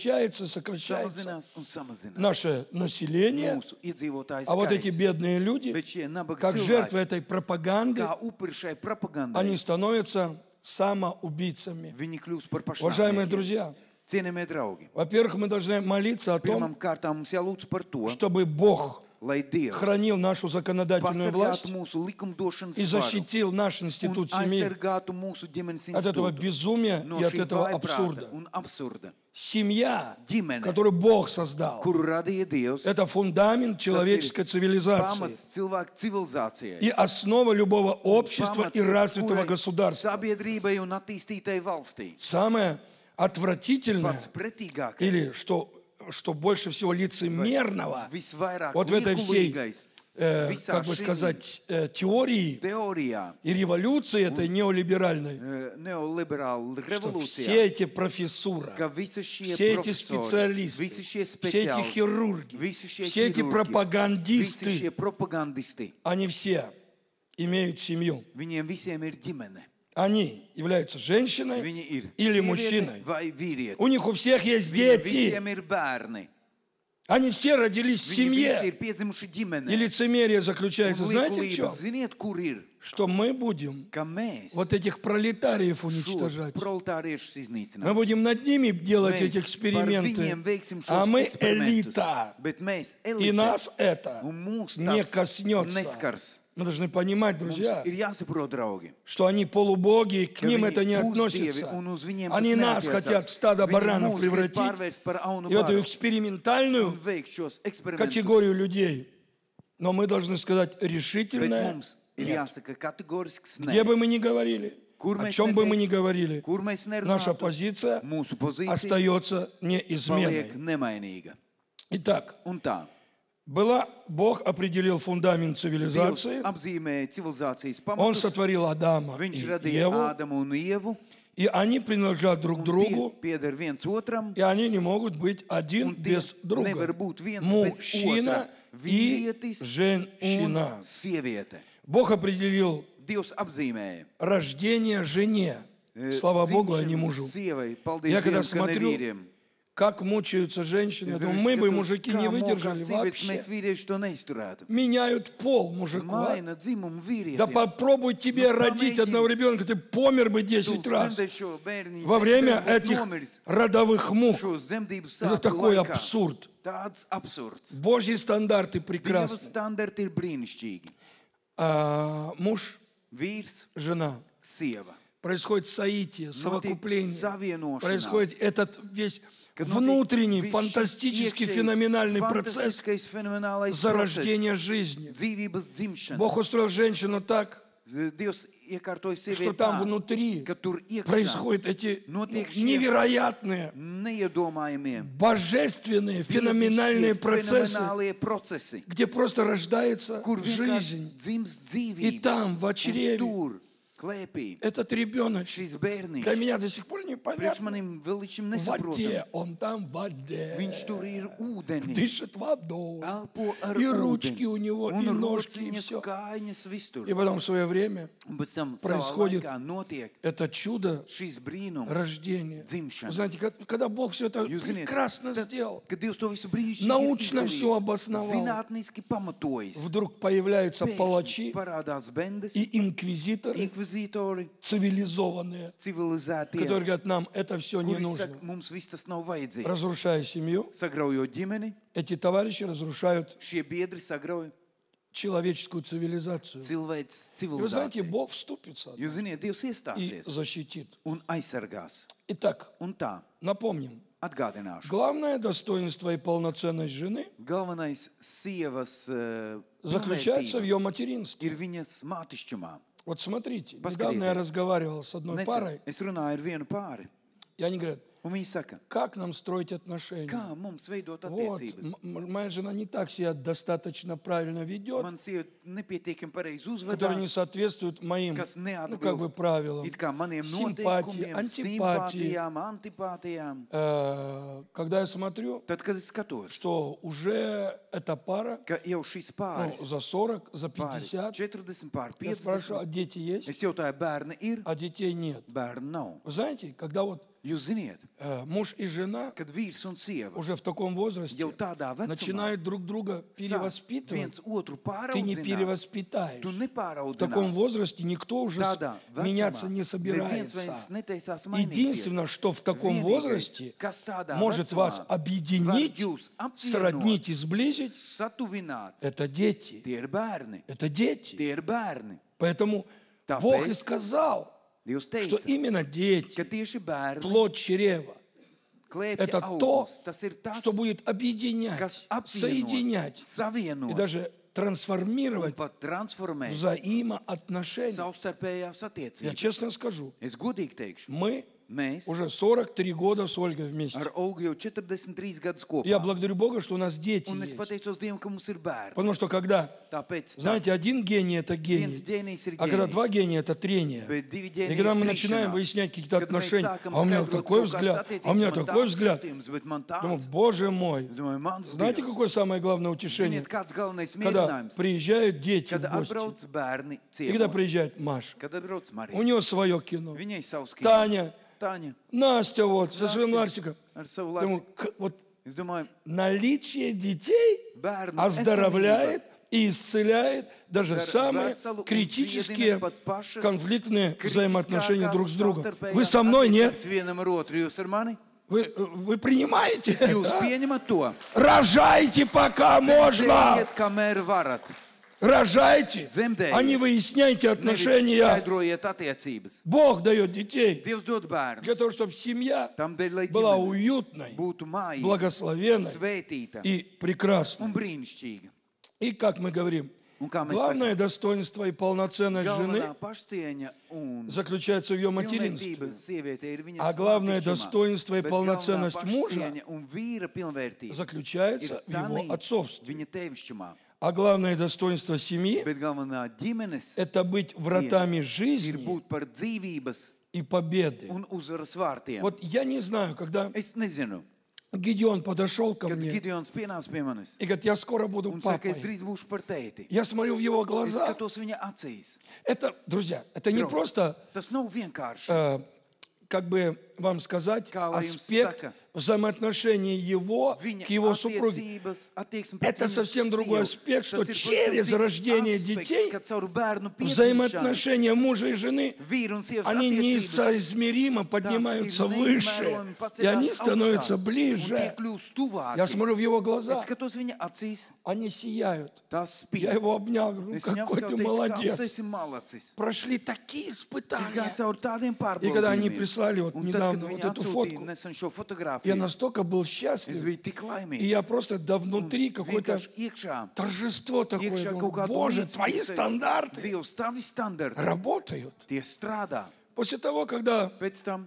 samazinās un samazinās. Наше население. Mūsu iedzīvotāju А вот эти skaits. бедные люди, Bet šie nabaga как жертвы cilvēki, этой пропаганды, kā upuri šai propagandai, они становятся самоубийцами. viņi kļūst par Уважаемые pašnāvniekiem. друзья, Cienījamie draugi, во-первых, мы должны молиться о том, pirmām kārtām mums jālūdz par to, чтобы Бог lai Dievs хранил нашу законодательную власть pasargātu mūsu likumdošanas и svaru защитил наши un институт семьи aizsargātu mūsu ģimenes от этого institūtu безумия no и от šī этого vājprāta абсурда. un absurda. Семья, Ģimene, которую Бог создал, kuru radīja Dievs, это фундамент человеческой цивилизации pamats cilvēku civilizācijai. и основа любого общества и развитого kurai gосударства. sabiedrībai un attīstītai valstī. Самое отвратительное, Pats pretīgākais, или что больше всего лицемерного, visvairāk вот в этой всей, liekulīgais visā как бы šī сказать, теории teorijā, и революции этой неолиберальной, neoliberāla что все revolūcijā, эти профессура, ka visi šie все эти profesori, специалисты, visi šie все эти speciālisti, хирурги, visi šie все эти ķirurgi, visi пропагандисты, šie propagandisti, они все имеют семью. viņiem visiem ir ģimene. Они являются женщиной Viņi ir или sieviete мужчиной. vai vīrietis. У них у всех есть Viņiem дети. visiem ir bērni. Они все родились в Viņi visi семье. ir piedzimuši ģimenē. И лицемерие заключается, Un знаете, в liekulība, чем? ziniet, kur ir? Что мы будем Ka mēs вот этих пролетариев šos уничтожать. proletaриešus Мы iznīcinām. будем над ними делать Mēs эти par эксперименты. viņiem veiksim А šos мы eksperimentus. элита. Bet mēs И elite. нас это Un mūs не tas коснется. neskars. Мы должны понимать, Mums друзья, ir jāsaprot, draugi. что они полубоги, к ka ним viņi это не pusdievi, относится. un uz viņiem Они tas нас neatiecās. хотят в стадо Viņi баранов mūs grib превратить pārvērst par aunu и в эту baru экспериментальную un veikt šos eksperimentus. категорию людей. Но мы должны сказать Bet решительное mums ir нет. jāsaka kategorisks Где nē. бы мы ни говорили, Kur о mēs чем бы мы neteiktu, ни говорили, Kur mēs наша nerunātu, позиция mūsu pozīcija остается paliek неизменной. nemainīga. Итак, Un tā, Бог определил фундамент Dievs цивилизации, apzīmēja civilizācijas Он pamatus, сотворил Адама и viņš radīja Еву, Ādamu un Ievu, и они принадлежат друг un tie другу, pieder viens otram, и они не могут быть один un tie без друга. nevar būt viens bez Мужчина otra. и Vīrietis un женщина. sieviete. Бог определил Dievs apzīmēja. рождение жене. Слава Богу, а не dzimšanu мужу. Sievai, paldies Я когда Dievam, ka ne смотрю, vīriem. как мучаются женщины, я Es думаю, skatos, мы бы, мужики, kā не mokās выдержали sievietes, mēs вообще. vīrieši to neizturētu. Меняют пол мужику. а? Maina dzimumu Да vīrietiem. попробуй тебе Ну, родить помоги. одного ребенка, ты помер бы Tu 10 раз. dzemdē šo bērniņu, Во время 10 reizes этих nomiris родовых мук. šos dzemdības Это sāpju такой laikā. абсурд. Tāds absurds. Божьи стандарты Dieva прекрасны. standarti ir brīnišķīgi. Муж, Vīrs, жена. sieva. Происходит соитие, Notiek совокупление. savienošanās. Происходит этот весь Kad notiek внутренний, viss šis фантастический, iekšējs, феноменальный процесс fantastiskais, fenomenālais зарождения process, жизни. dzīvības dzimšana. Бог устроил женщину так, Dievs iekārtoja что sievieti там tā, внутри ka tur iekšā происходят эти notiek šie невероятные, neiedomājamie, божественные, феноменальные dievišķie, процессы, fenomenālie procesi, где просто рождается kur жизнь. vienkārši dzimst И dzīvība. там, в Un чреве, tur, klēpī, этот ребенок šis bērniņš, для меня до сих пор priekš непонятно. manim vēl līdz šim В воде, nesaprotams. он там в воде. Viņš tur ir ūdenī, Дышит водой. elpo ar И ручки ūdeni, у него, un и ножки, и rociņas, все. kājiņas, viss tur. И потом в свое время Un pēc tam savā происходит laikā notiek это чудо šis brīnums, рождения. dzimšana. Вы знаете, когда Бог все это Jūs ziniet, прекрасно tad, сделал, kad Dievs to visu brīnišķīgi Научно ir всё izdarījis, обосновал. zinātniski pamatojis, вдруг появляются pēkšņi палачи parādās bendes, и инквизиторы inkvizītori, цивилизованные, civilizētie, которые говорят, нам это все не kuri нужно. saka, mums viss tas nav vajadzīgs. Разрушая семью, Sagraujot ģimeni, эти товарищи разрушают šie biedri sagrauj человеческую цивилизацию. cilvēks И вы знаете, civilizāciju. Бог вступится Jūs ziniet, Dievs и iestāsies защитит. un aizsargās. Итак, Un tā, напомним, atgādināšu. главное достоинство и полноценность жены Galvenais sievas заключается в pilnvērtība ее материнстве. ir viņas mātišķumā. Вот смотрите, Посмотрите. недавно я разговаривал с одной Nesen парой, es runāju ar vienu pāri, и они говорят, un viņi saka, как нам строить отношения? kā mums veidot Вот, attiecības. моя жена не так себя достаточно правильно ведет, Man sieva nepietiekami pareizi которые не uzvedās, соответствуют моим, kas как бы, neatbilst правилам. it kā maniem Симпатии, noteikumiem, антипатии. simpātijām, antipātijām. Когда я смотрю, Tad, kad es skatos, что уже эта пара ka jau šis pāris за 40, за pāri 50, 40 pār я спрашиваю, а 50, дети есть? es jautāju, bērni ir, А детей нет. bērni nav. Вы знаете, когда вот Jūs ziniet, муж и жена kad vīrs un sieva уже в таком возрасте jau tādā vecumā начинают друг друга sāk перевоспитывать, viens otru ты не pāraudzināt, перевоспитаешь. tu В таком nepāraudzinās. возрасте никто уже Tādā меняться vecumā не neviens собирается. vairs netaisās mainīties. Единственное, что в таком Vienīgais, возрасте kas tādā может вас vecumā объединить, var jūs apvienot, сроднить и сблизить, satuvināt, это дети. tie ir bērni. Это дети. Tie ir bērni. Поэтому Tāpēc Бог и сказал, Dievs что teica, именно дети, ka tieši bērni, плод чрева, klēpja это то, augurs, tas ir tas, что будет объединять, kas apvienos, соединять и savienos даже un трансформировать pat transformēs взаимоотношения. savstarpējās Я attiecības. честно скажу, Es godīgi teikšu, мы mēs уже 43 года с Ольгой вместе. ar Olgu jau 43 gadus Я kopā. благодарю Бога, что у нас дети Un es есть. pateicos Dievam, ka mums ir bērni. Потому что когда, Tāpēc tā, знаете, один гений – это viens гений, ģēnijs ir а когда ģēnijs. два гения – это трение. Bet divi И ģēniji когда ir мы начинаем trīšanā. выяснять какие-то Kad mēs отношения, sākam а у меня skaidrot такой kaut kādas взгляд, а у attiecības, меня man такой tāds взгляд. skatījums, bet man Думаю, tāds. Боже мой, Es domāju, mans знаете, Dievs. какое самое главное утешение? Ziniet, kāds galvenais Когда mierinājums? приезжают дети Kad в гости, atbrauc bērni и когда ciemos. приезжает Маша, Kad atbrauc у Marija. нее свое кино, Viņai savs kino. Таня, Taņa Настя вот, со своим Настя Ларсиком. ar savu Думаю, Larsiku. вот Es domāju, наличие детей bērnu оздоровляет и исцеляет даже самые veselu un критические dziedina pat pašas конфликтные взаимоотношения друг с другом. savstarpējās Вы со мной, нет? attiecības vienam ar otru. Jūs ar mani? Вы принимаете Jūs это? pieņemat to? Рожайте, пока можно. Dzemdējiet, kamēr varat. Рожайте, Dzemdējiet. а не выясняйте Nevis отношения. skaidrojiet attiecības. Бог дает детей Dievs dod для bērnus. того, чтобы семья Tamdēļ, lai была ģimene уютной, būtu mājīga, благословенной svētīta и прекрасной. un brīnišķīga. И как мы говорим, Un kā mēs главное достоинство и полноценность жены galvenā pašcieņa un заключается в ее pilnvērtība материнстве. sieviete ir viņas А главное mātišķumā, достоинство и bet полноценность galvenā мужа pašcieņa un vīra pilnvērtība заключается в его tanī отцовстве. viņa tevišķumā. А главное достоинство семьи Bet galvenā ģimenes – это быть вратами ir жизни būt par dzīvības и победы. un uzvaras vārtiem. Вот я не знаю, когда Es nezinu, Гедеон подошел ко kad мне Gideons pienāca pie manis и говорит, я скоро буду un saka, папой. es drīz būšu par tēti. Я смотрю в его Es глаза. skatos viņa acīs. Это, друзья, это не Draugi, просто, tas nav vienkārši. как бы вам сказать, Kā lai jums аспект saka, взаимоотношений его viņa к его супруге. attiecības, attieksme pret Это viņas совсем другой sievu. аспект, что Tas ir через pavisam cits рождение aspekts, детей kad caur bērnu piedzimšanu взаимоотношения мужа и жены, vīru un sievas они attiecības несоизмеримо поднимаются tās ir выше, neizmērojami и они paceļās становятся augstāk, un tie ближе. kļūst tuvāki. Я смотрю в его Es глаза, skatos viņa acīs, они сияют. tās Я spīd. его обнял, говорю, ну Es viņam какой ты skatu, teicu, kāds tu молодец. esi malacis. Прошли такие Es испытания. gāju caur tādiem И когда они pārbaudījumiem. прислали вот Un tad, недавно kad вот viņi эту atsūtīja фотку, nesen šo я fotogrāfiju, настолько был es счастлив, biju tik и laimīgs. я просто да внутри какое-то Vienkārši iekšā, торжество такое. iekšā Думаю, kaut kāda Боже, līdzsvara, твои стандарты Dievs, tavi standarti, работают. tie strādā. После того, когда Pēc tam,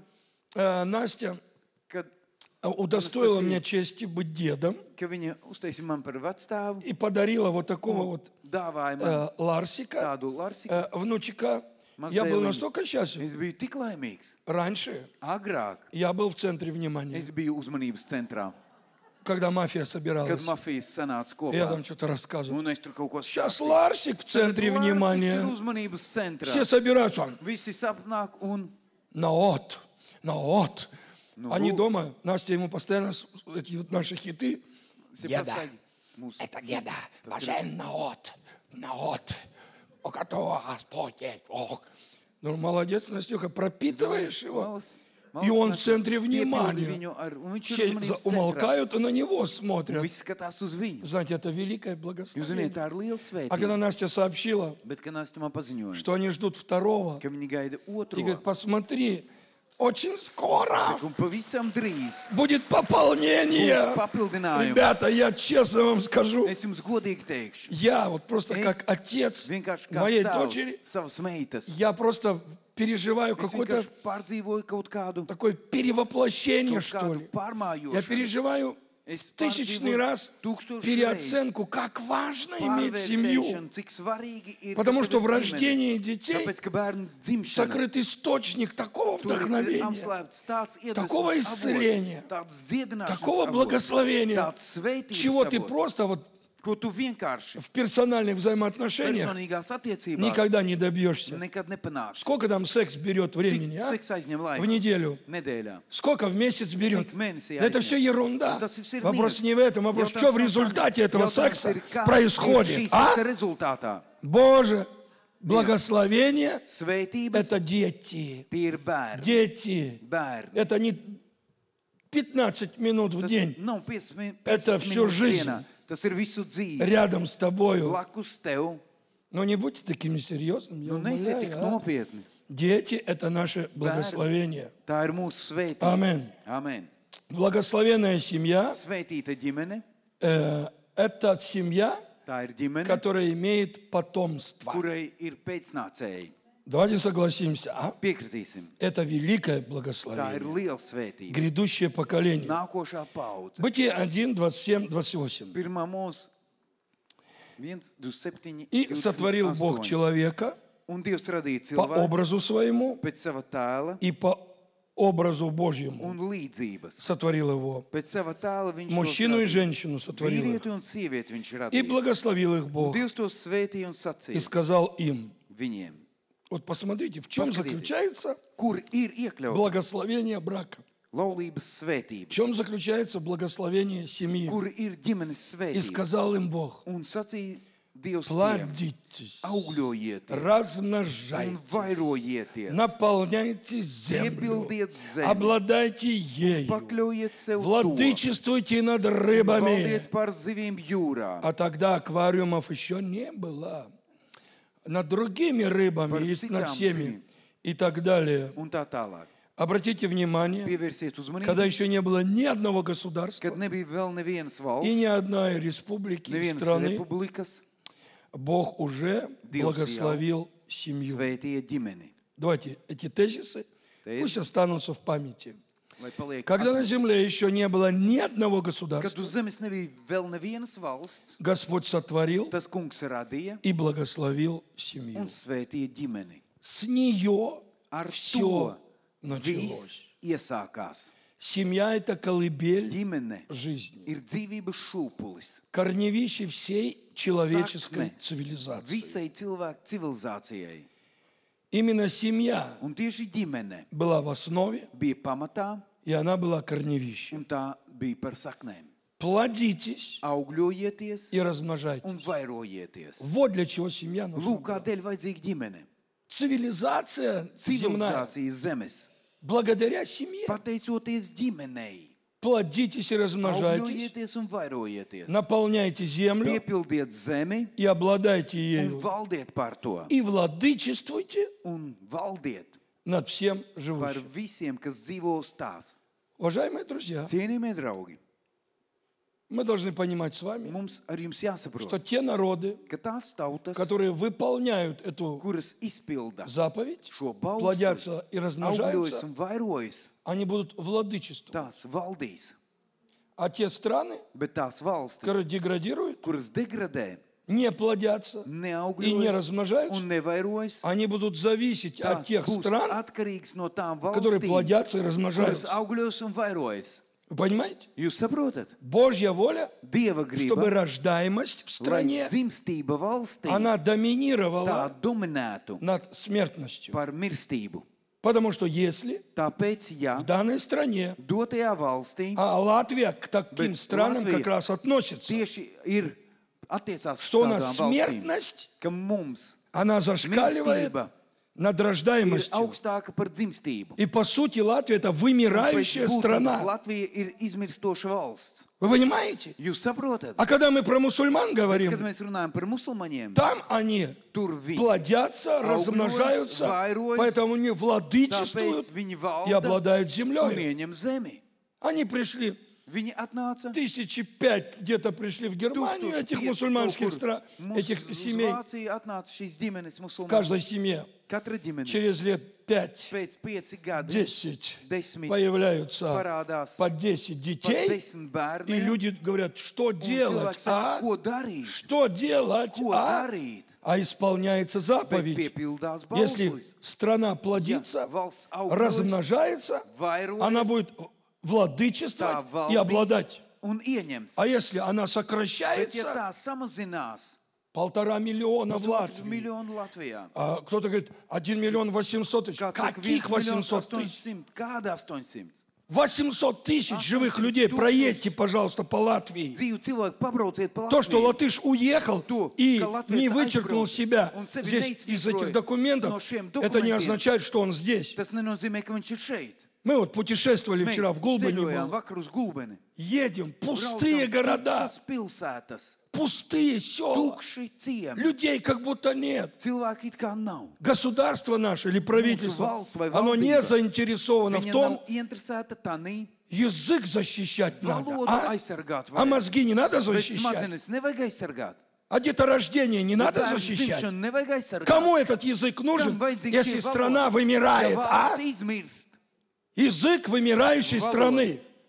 Настя kad, удостоила Анастасия. меня чести быть дедом kad viņa uztaisīja man par vecstāvu, и подарила вот такого вот dāvāja man Ларсика, tādu Larsiku, внучика, я был Маздēliņu. настолько счастлив. Es biju tik laimīgs. Раньше Agrāk я был в центре внимания, es biju uzmanības centrā, когда мафия kad собиралась. mafijas sanāca Я kopā. там что-то рассказывал. Un es tur kaut ko Сейчас stāstīju. Ларсик в центре Tagad Larsiks ir внимания. uzmanības centrā. Все собираются. Он Visi sapnāk un наот. Ну, Они вот. дома, Настя ему постоянно эти вот наши хиты. visi Деда, pasaka, mūsu это деда, блажен наот, у которого Господь есть Бог. Ну, молодец, Настюха, пропитываешь его. И он в центре внимания. Все умолкают и на него смотрят. Visi skatās uz viņu. Знаете, это великое Jūs благословение. zināt, tā ir liela А когда svētība. Настя сообщила, Bet, kad Nāsta man paziņoja, что они ждут второго, ka viņi gaida и otro, говорит, посмотри, очень скоро un pavisam drīz будет пополнение. būs papildinājums. Ребята, я честно вам скажу, Es jums godīgi teikšu, я вот просто Es как отец vienkārši kā моей tēvs дочери, savas meitas. я просто переживаю Es какое-то vienkārši pārdzīvoju kaut kādu, такое перевоплощение, kaut что kādu ли. Я pārmājošanu. переживаю Es тысячный pārdzīvoju раз 1000 переоценку, как важно иметь семью. pārvērtēšanu, cik svarīgi ir, Потому ka что tev в ir ģimene. рождении детей Tāpēc, ka bērnu dzimšana, сокрыт источник такого tur ir вдохновения, apslēpts tāds такого iedvesmas исцеления, avots, tāds dziedināšanas такого avots, благословения, tāds svētības чего ты avots, просто вот ko tu vienkārši в персональных взаимоотношениях personīgās attiecībās никогда не добьешься. nekad nepanāksi. Сколько там секс берет времени, Cik а? seks aizņem В laiku неделю. nedēļā? Сколько в месяц берет? Cik mēnesī Да это aizņem? все ерунда. Tas ir sirdnieks. Вопрос не в этом. Вопрос, Jautājums что в nav результате tam. этого Jautājums секса ir, kas ir происходит. šī А? seksa rezultātā. Боже, благословение – Svētības, это дети. tie ir bērni. Дети. Bērni. Это не 15 минут в Tas день nav 15 Это всю minūtes жизнь. dienā. Tas ir visu dzīvi. рядом с тобою. Blakus tev. Но не будьте такими серьезными, я Nu, nesiet tik умоляю. А? nopietni. Дети – это наше благословение. Tā ir mūsu svētība. Amen. Amen. Благословенная семья Svētīta ģimene. – это семья, Tā ir ģimene, которая имеет потомство. kurai ir pēcnācēji. Давайте согласимся, а? Piekritīsim. Это великое Tā ir благословение. liela svētība. Грядущее поколение. Nākošā paudze. Бытие 1, 27, 28. Pirmā mūsu 1, 27, И сотворил Бог 28. человека Un Dievs radīja по cilvēku образу своему pēc sava tēla и по образу Божьему. un līdzības. Сотворил его. Pēc sava tēla viņš Мужчину и tos radīja. женщину сотворил их. Vīrieti un sievieti viņš И radīja. благословил их Un Бог. Dievs tos svētīja un И sacīja сказал им. viņiem, Вот посмотрите, в чем Посмотрите. заключается kur ir iekļauts благословение брака. laulības В svētības, чем заключается благословение семьи? kur ir ģimenes И svētības. сказал им Бог: Un sacīja Dievs tiem, плодитесь, augļojieties un размножайтесь, vairojieties, наполняйте землю, piepildiet zemi, обладайте ею, pakļaujiet sev to, владычествуйте над un рыбами. valdiet par zivīm jūrā. А тогда аквариумов еще не было. Над другими рыбами и над всеми и так далее. Un tā tālāk. Обратите внимание, Pievērsiet uzmanību, когда еще не было ни одного государства kad nebija vēl nevienas и ни valsts, одной республики, nevienas страны, republikas, Бог уже Dievs благословил семью. svētīja ģimeni. Давайте эти тезисы пусть останутся в памяти. Lai paliek Когда на земле еще не было ни одного Kad государства, uz zemes nebija vēl nevienas valsts, Господь сотворил tas kungs radīja и благословил un семью. svētīja ģimeni. С нее Ar все to viss началось. iesākās. Семья – это колыбель Ģimene жизни, ir dzīvības šūpulis, корневище всей человеческой sakne цивилизации. visai cilvēku civilizācijai. Именно семья Un tieši ģimene была в основе, bija pamatā, и она была корневищем. un tā bija par saknēm. Плодитесь Augļojieties и размножайтесь. un vairojieties. Вот для чего семья нужна. Lūk, kādēļ vajadzīga ģimene. Цивилизация земная, Civilizācija zemes, благодаря семье. pateicoties ģimenei, Плодитесь и размножайтесь, augļojieties un vairojieties. наполняйте землю Piepildiet zemi и обладайте un ею. valdiet par to. И владычествуйте Un valdiet над всем par живущим. visiem, kas dzīvo uz tās. Уважаемые друзья, Cienījamie draugi, мы должны понимать с вами, mums ar jums что jāsaprot, те народы, ka tās tautas, которые выполняют эту kuras izpilda заповедь, šo bausli, плодятся и augļojas размножаются, un vairojas, они будут владычествовать. tās valdīs. А те страны, Bet tās valstis, которые деградируют, kuras degradē, не плодятся и не neaugļojas размножаются, un nevairojas, они будут зависеть от tās тех būs стран, atkarīgs no tām которые valstīm, плодятся и kuras размножаются. augļos un vairojas. Вы понимаете? Jūs saprotat? Божья воля, Dieva чтобы griba, рождаемость в lai стране, dzimstība valstī она tā доминировала dominētu над смертностью. par mirstību. Потому что если Tāpēc, ja в данной стране, dotajā valstī а Латвия к таким Bet странам Latvija как раз относится, tieši ir attiecās uz что у нас tādām valstīm, смертность, ka mums она зашкаливает mirstība над ir рождаемостью. augstāka par dzimstību. И по сути Латвия это Pēc вымирающая būtības страна. Latvija ir izmirstoša valsts. Вы понимаете? Jūs saprotat? А когда мы про мусульман Kad говорим, mēs runājam par musulmaņiem, там они tur viņi плодятся, размножаются, вайроjas, поэтому они владычествуют tāpēc viņi и valda обладают un землей. ieņem zemi. Они пришли, Viņi atnāca 1005 где-то пришли в Германию, этих 1500 мусульманских kaut kur этих uz семей, Vāciju atnāca šīs ģimenes в musulmaņi. каждой семье. Katra ģimene Через лет 5, pēc 5 gadi 10 10 появляются parādās по 10 par детей, 10 и bērniem. люди говорят, что Un делать, cilvēki saka, а? ko darīt? Что делать, Ko а? darīt? А исполняется Bet заповедь. piepildās Если bauslis. страна плодится, Ja valsts augļojas, размножается, vairojas, она будет tā владычествовать и valdīs обладать. un ieņems. А если она Bet ja сокращается, tā samazinās, 1,5 миллиона в 1,5 Латвии. miljonu Latvijā. А кто-то говорит, 1 миллион 800 тысяч. Kāds saka, Каких 1 miljonu 800 тысяч? 800? Kāda 800? 800 тысяч живых 800 людей. тысяч. Проедьте, пожалуйста, по Латвии. Dzīvu cilvēku pabrauciet pa То, что Latviju. латыш уехал То, и ka Latviets не вычеркнул aizbrauc себя un sevi здесь из этих neizsvītroja документов, no šiem это не dokumentiem, означает, что он здесь. Tas nenozīmē, ka viņš ir šeit. Мы вот путешествовали Mēs вчера в Гулбани. ceļojām было. vakar uz Gulbeni. Едем, пустые города, Tukšas pilsētas, пустые села. tukši ciemi. Людей как будто нет. Cilvēki it kā nav. Государство наше или правительство, valsts vai оно не valdība, заинтересовано в Viņa том, nav ieinteresēta tanī, язык защищать надо. valodu А? aizsargāt А vajag. мозги не надо Bet защищать? smadzenes nevajag aizsargāt. А деторождение не надо Bērnu защищать? dzimšanu nevajag aizsargāt. Кому этот язык Kam нужен, vajadzīga если šī страна valoda? вымирает? Ja А? valsts izmirst, Язык вымирающей valoda страны.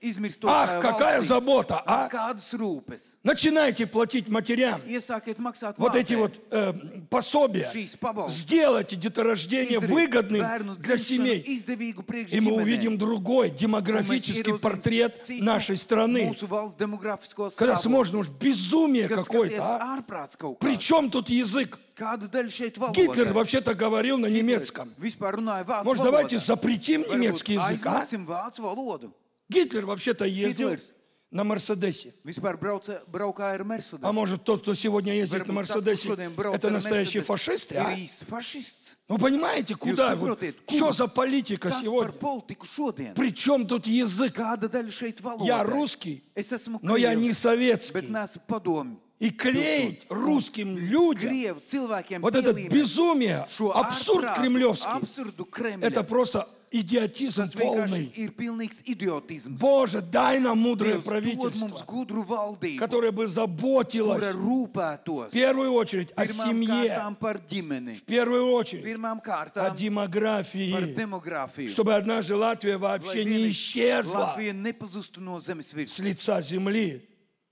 izmirst to Ах, savā какая valstī. забота, а? Kādas rūpes? Начинайте платить матерям Iesākiet maksāt вот эти mātei. вот пособия. Šīs pabalstus. Сделайте деторождение Izdarīt выгодным bērnu для dzimšanu семей. izdevīgu priekš И мы ģimenēm. увидим другой демографический портрет нашей страны. Mūsu valsts demografisko Когда stāvokli. сможешь, может, безумие Kad какое-то, skaties а? ārprāts kaut При kāds. чем тут язык? Kāda daļa šeit valoda? Гитлер вообще-то говорил на немецком. Vispār runāja vācu Может, valodā. давайте запретим Varbūt немецкий язык, а? aizliegsim vācu valodu. Гитлер вообще-то ездил Гитлер. на Мерседесе. Vispār braukāja ar Mercedes. А может, тот, кто сегодня ездит на Varbūt tas, kurš Мерседесе, šodien brauc это ar настоящие Mercedes, фашисты, а? ir īsts fašists. Вы понимаете, куда? Вот, saprotiet, что kur? за политика Kas par сегодня? politiku šodien? При чем тут язык? Kāda daļa šeit valoda? Я русский, Es esmu но я не krievs, bet советский. neesmu padomju. И клеить русским людям Krievu cilvēkiem вот это pielīmēt безумие, šo абсурд ārprātu, кремлевский, absurdu Kremļa. это просто идиотизм Tas vienkārši полный. ir pilnīgs idiotisms. Боже, дай нам мудрое Dievs, dod mums правительство, gudru valdību, которое бы kura заботилось rūpētos в первую очередь о pirmām семье, kārtām par ģimeni, в первую очередь pirmām о kārtām par демографии, demogrāfiju, чтобы однажды Латвия вообще не исчезла Latvija nepazustu no zemes с virsmas. лица земли.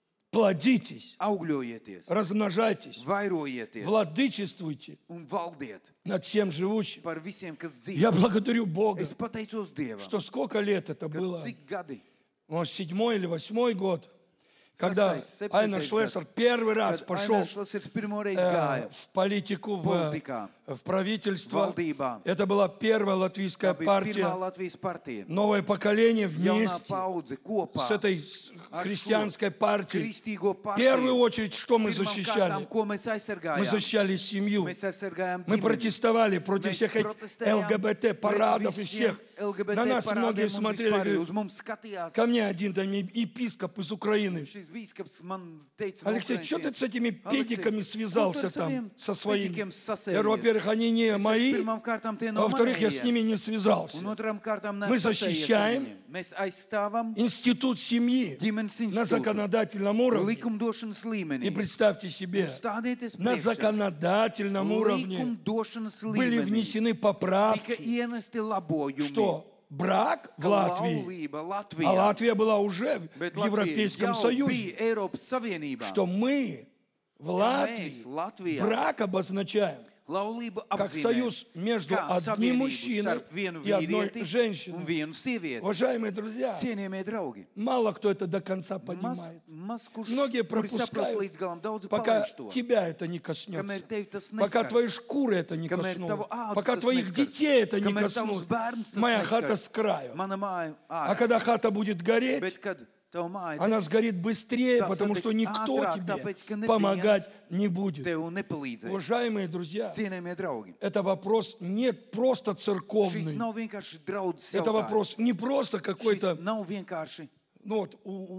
Плодитесь, Augļojieties, размножайтесь, vairojieties владычествуйте un valdiet над всем живущим. par visiem, kas Я dzīvo. благодарю Бога, Es pateicos Dievam, что сколько лет это ka было, cik gadi, может, 7-й или 8-й год, когда Sastais, Айнер septītais Шлессер gads, первый раз kad пошел Ainārs Šlesers pirmo reizi gāja в политику, politikā, в правительство. valdībā. Это была первая латвийская Tā bija pirmā партия, Latvijas partija. новое поколение Jaunā вместе paudze kopā с этой ar šo христианской партией. kristīgo В первую partiju. очередь, что мы Pirmām защищали? kārtām, ko mēs Мы aizsargājām? защищали семью. Mēs aizsargājām Мы ģimeni. протестовали против Mēs всех этих protestējām ЛГБТ pret парадов и visiem всех. LGBT На нас многие parādiem un смотрели, vispār говорят, uz mums skatījās. ко мне один там епископ из Украины. Šis bīskaps man teica, no Алексей, что ты Ukrainas, с этими педиками связался там, со своими? pedikiem Я говорю, во-первых, они не мои, Pirmām kārtām tie а nav во-вторых, я с manējie. ними не Un связался. otrām kārtām Мы защищаем Mēs aizstāvam Институт семьи ģimenes на institūtu законодательном уровне. likumdošanas līmenī. И представьте себе, Stādieties на priekšā. законодательном уровне Likumdošanas были līmenī внесены tika поправки, ienesti labojumi. что брак в ka Латвии, laulība а Latvijā, Латвия была уже bet в Latvija Европейском jau Союзе, bija Eiropas Savienībā. что мы в Mēs Латвии Latvijā брак обозначаем laulību как apzīmējam союз между kā одним savienību мужчиной starp vienu и одной vīrieti un женщиной. vienu sievieti. Уважаемые друзья, Cienījamie draugi, мало кто это до конца maz, понимает. maz kurš, Многие kuri saprot пропускают, līdz galam, daudzi пока palaiž to. тебя это не Kamēr коснется, tevi tas пока neskars. твоей шкуры это не Kamēr коснулось, tavu ādu пока tas твоих neskars. детей это не Kamēr tavus коснулось. bērnus tas Моя neskars. хата с краю. Mana māja А ārā. когда хата будет гореть, Bet kad tava māja она degs, сгорит быстрее, tā потому что sadegs никто ātrāk, тебе tāpēc, ka neviens помогать не будет. tev nepalīdzēs. Уважаемые друзья, Cienījamie draugi, это вопрос не просто šis церковный, nav vienkārši draudzes это jautājums. вопрос не просто Šis какой-то nav vienkārši ну, вот,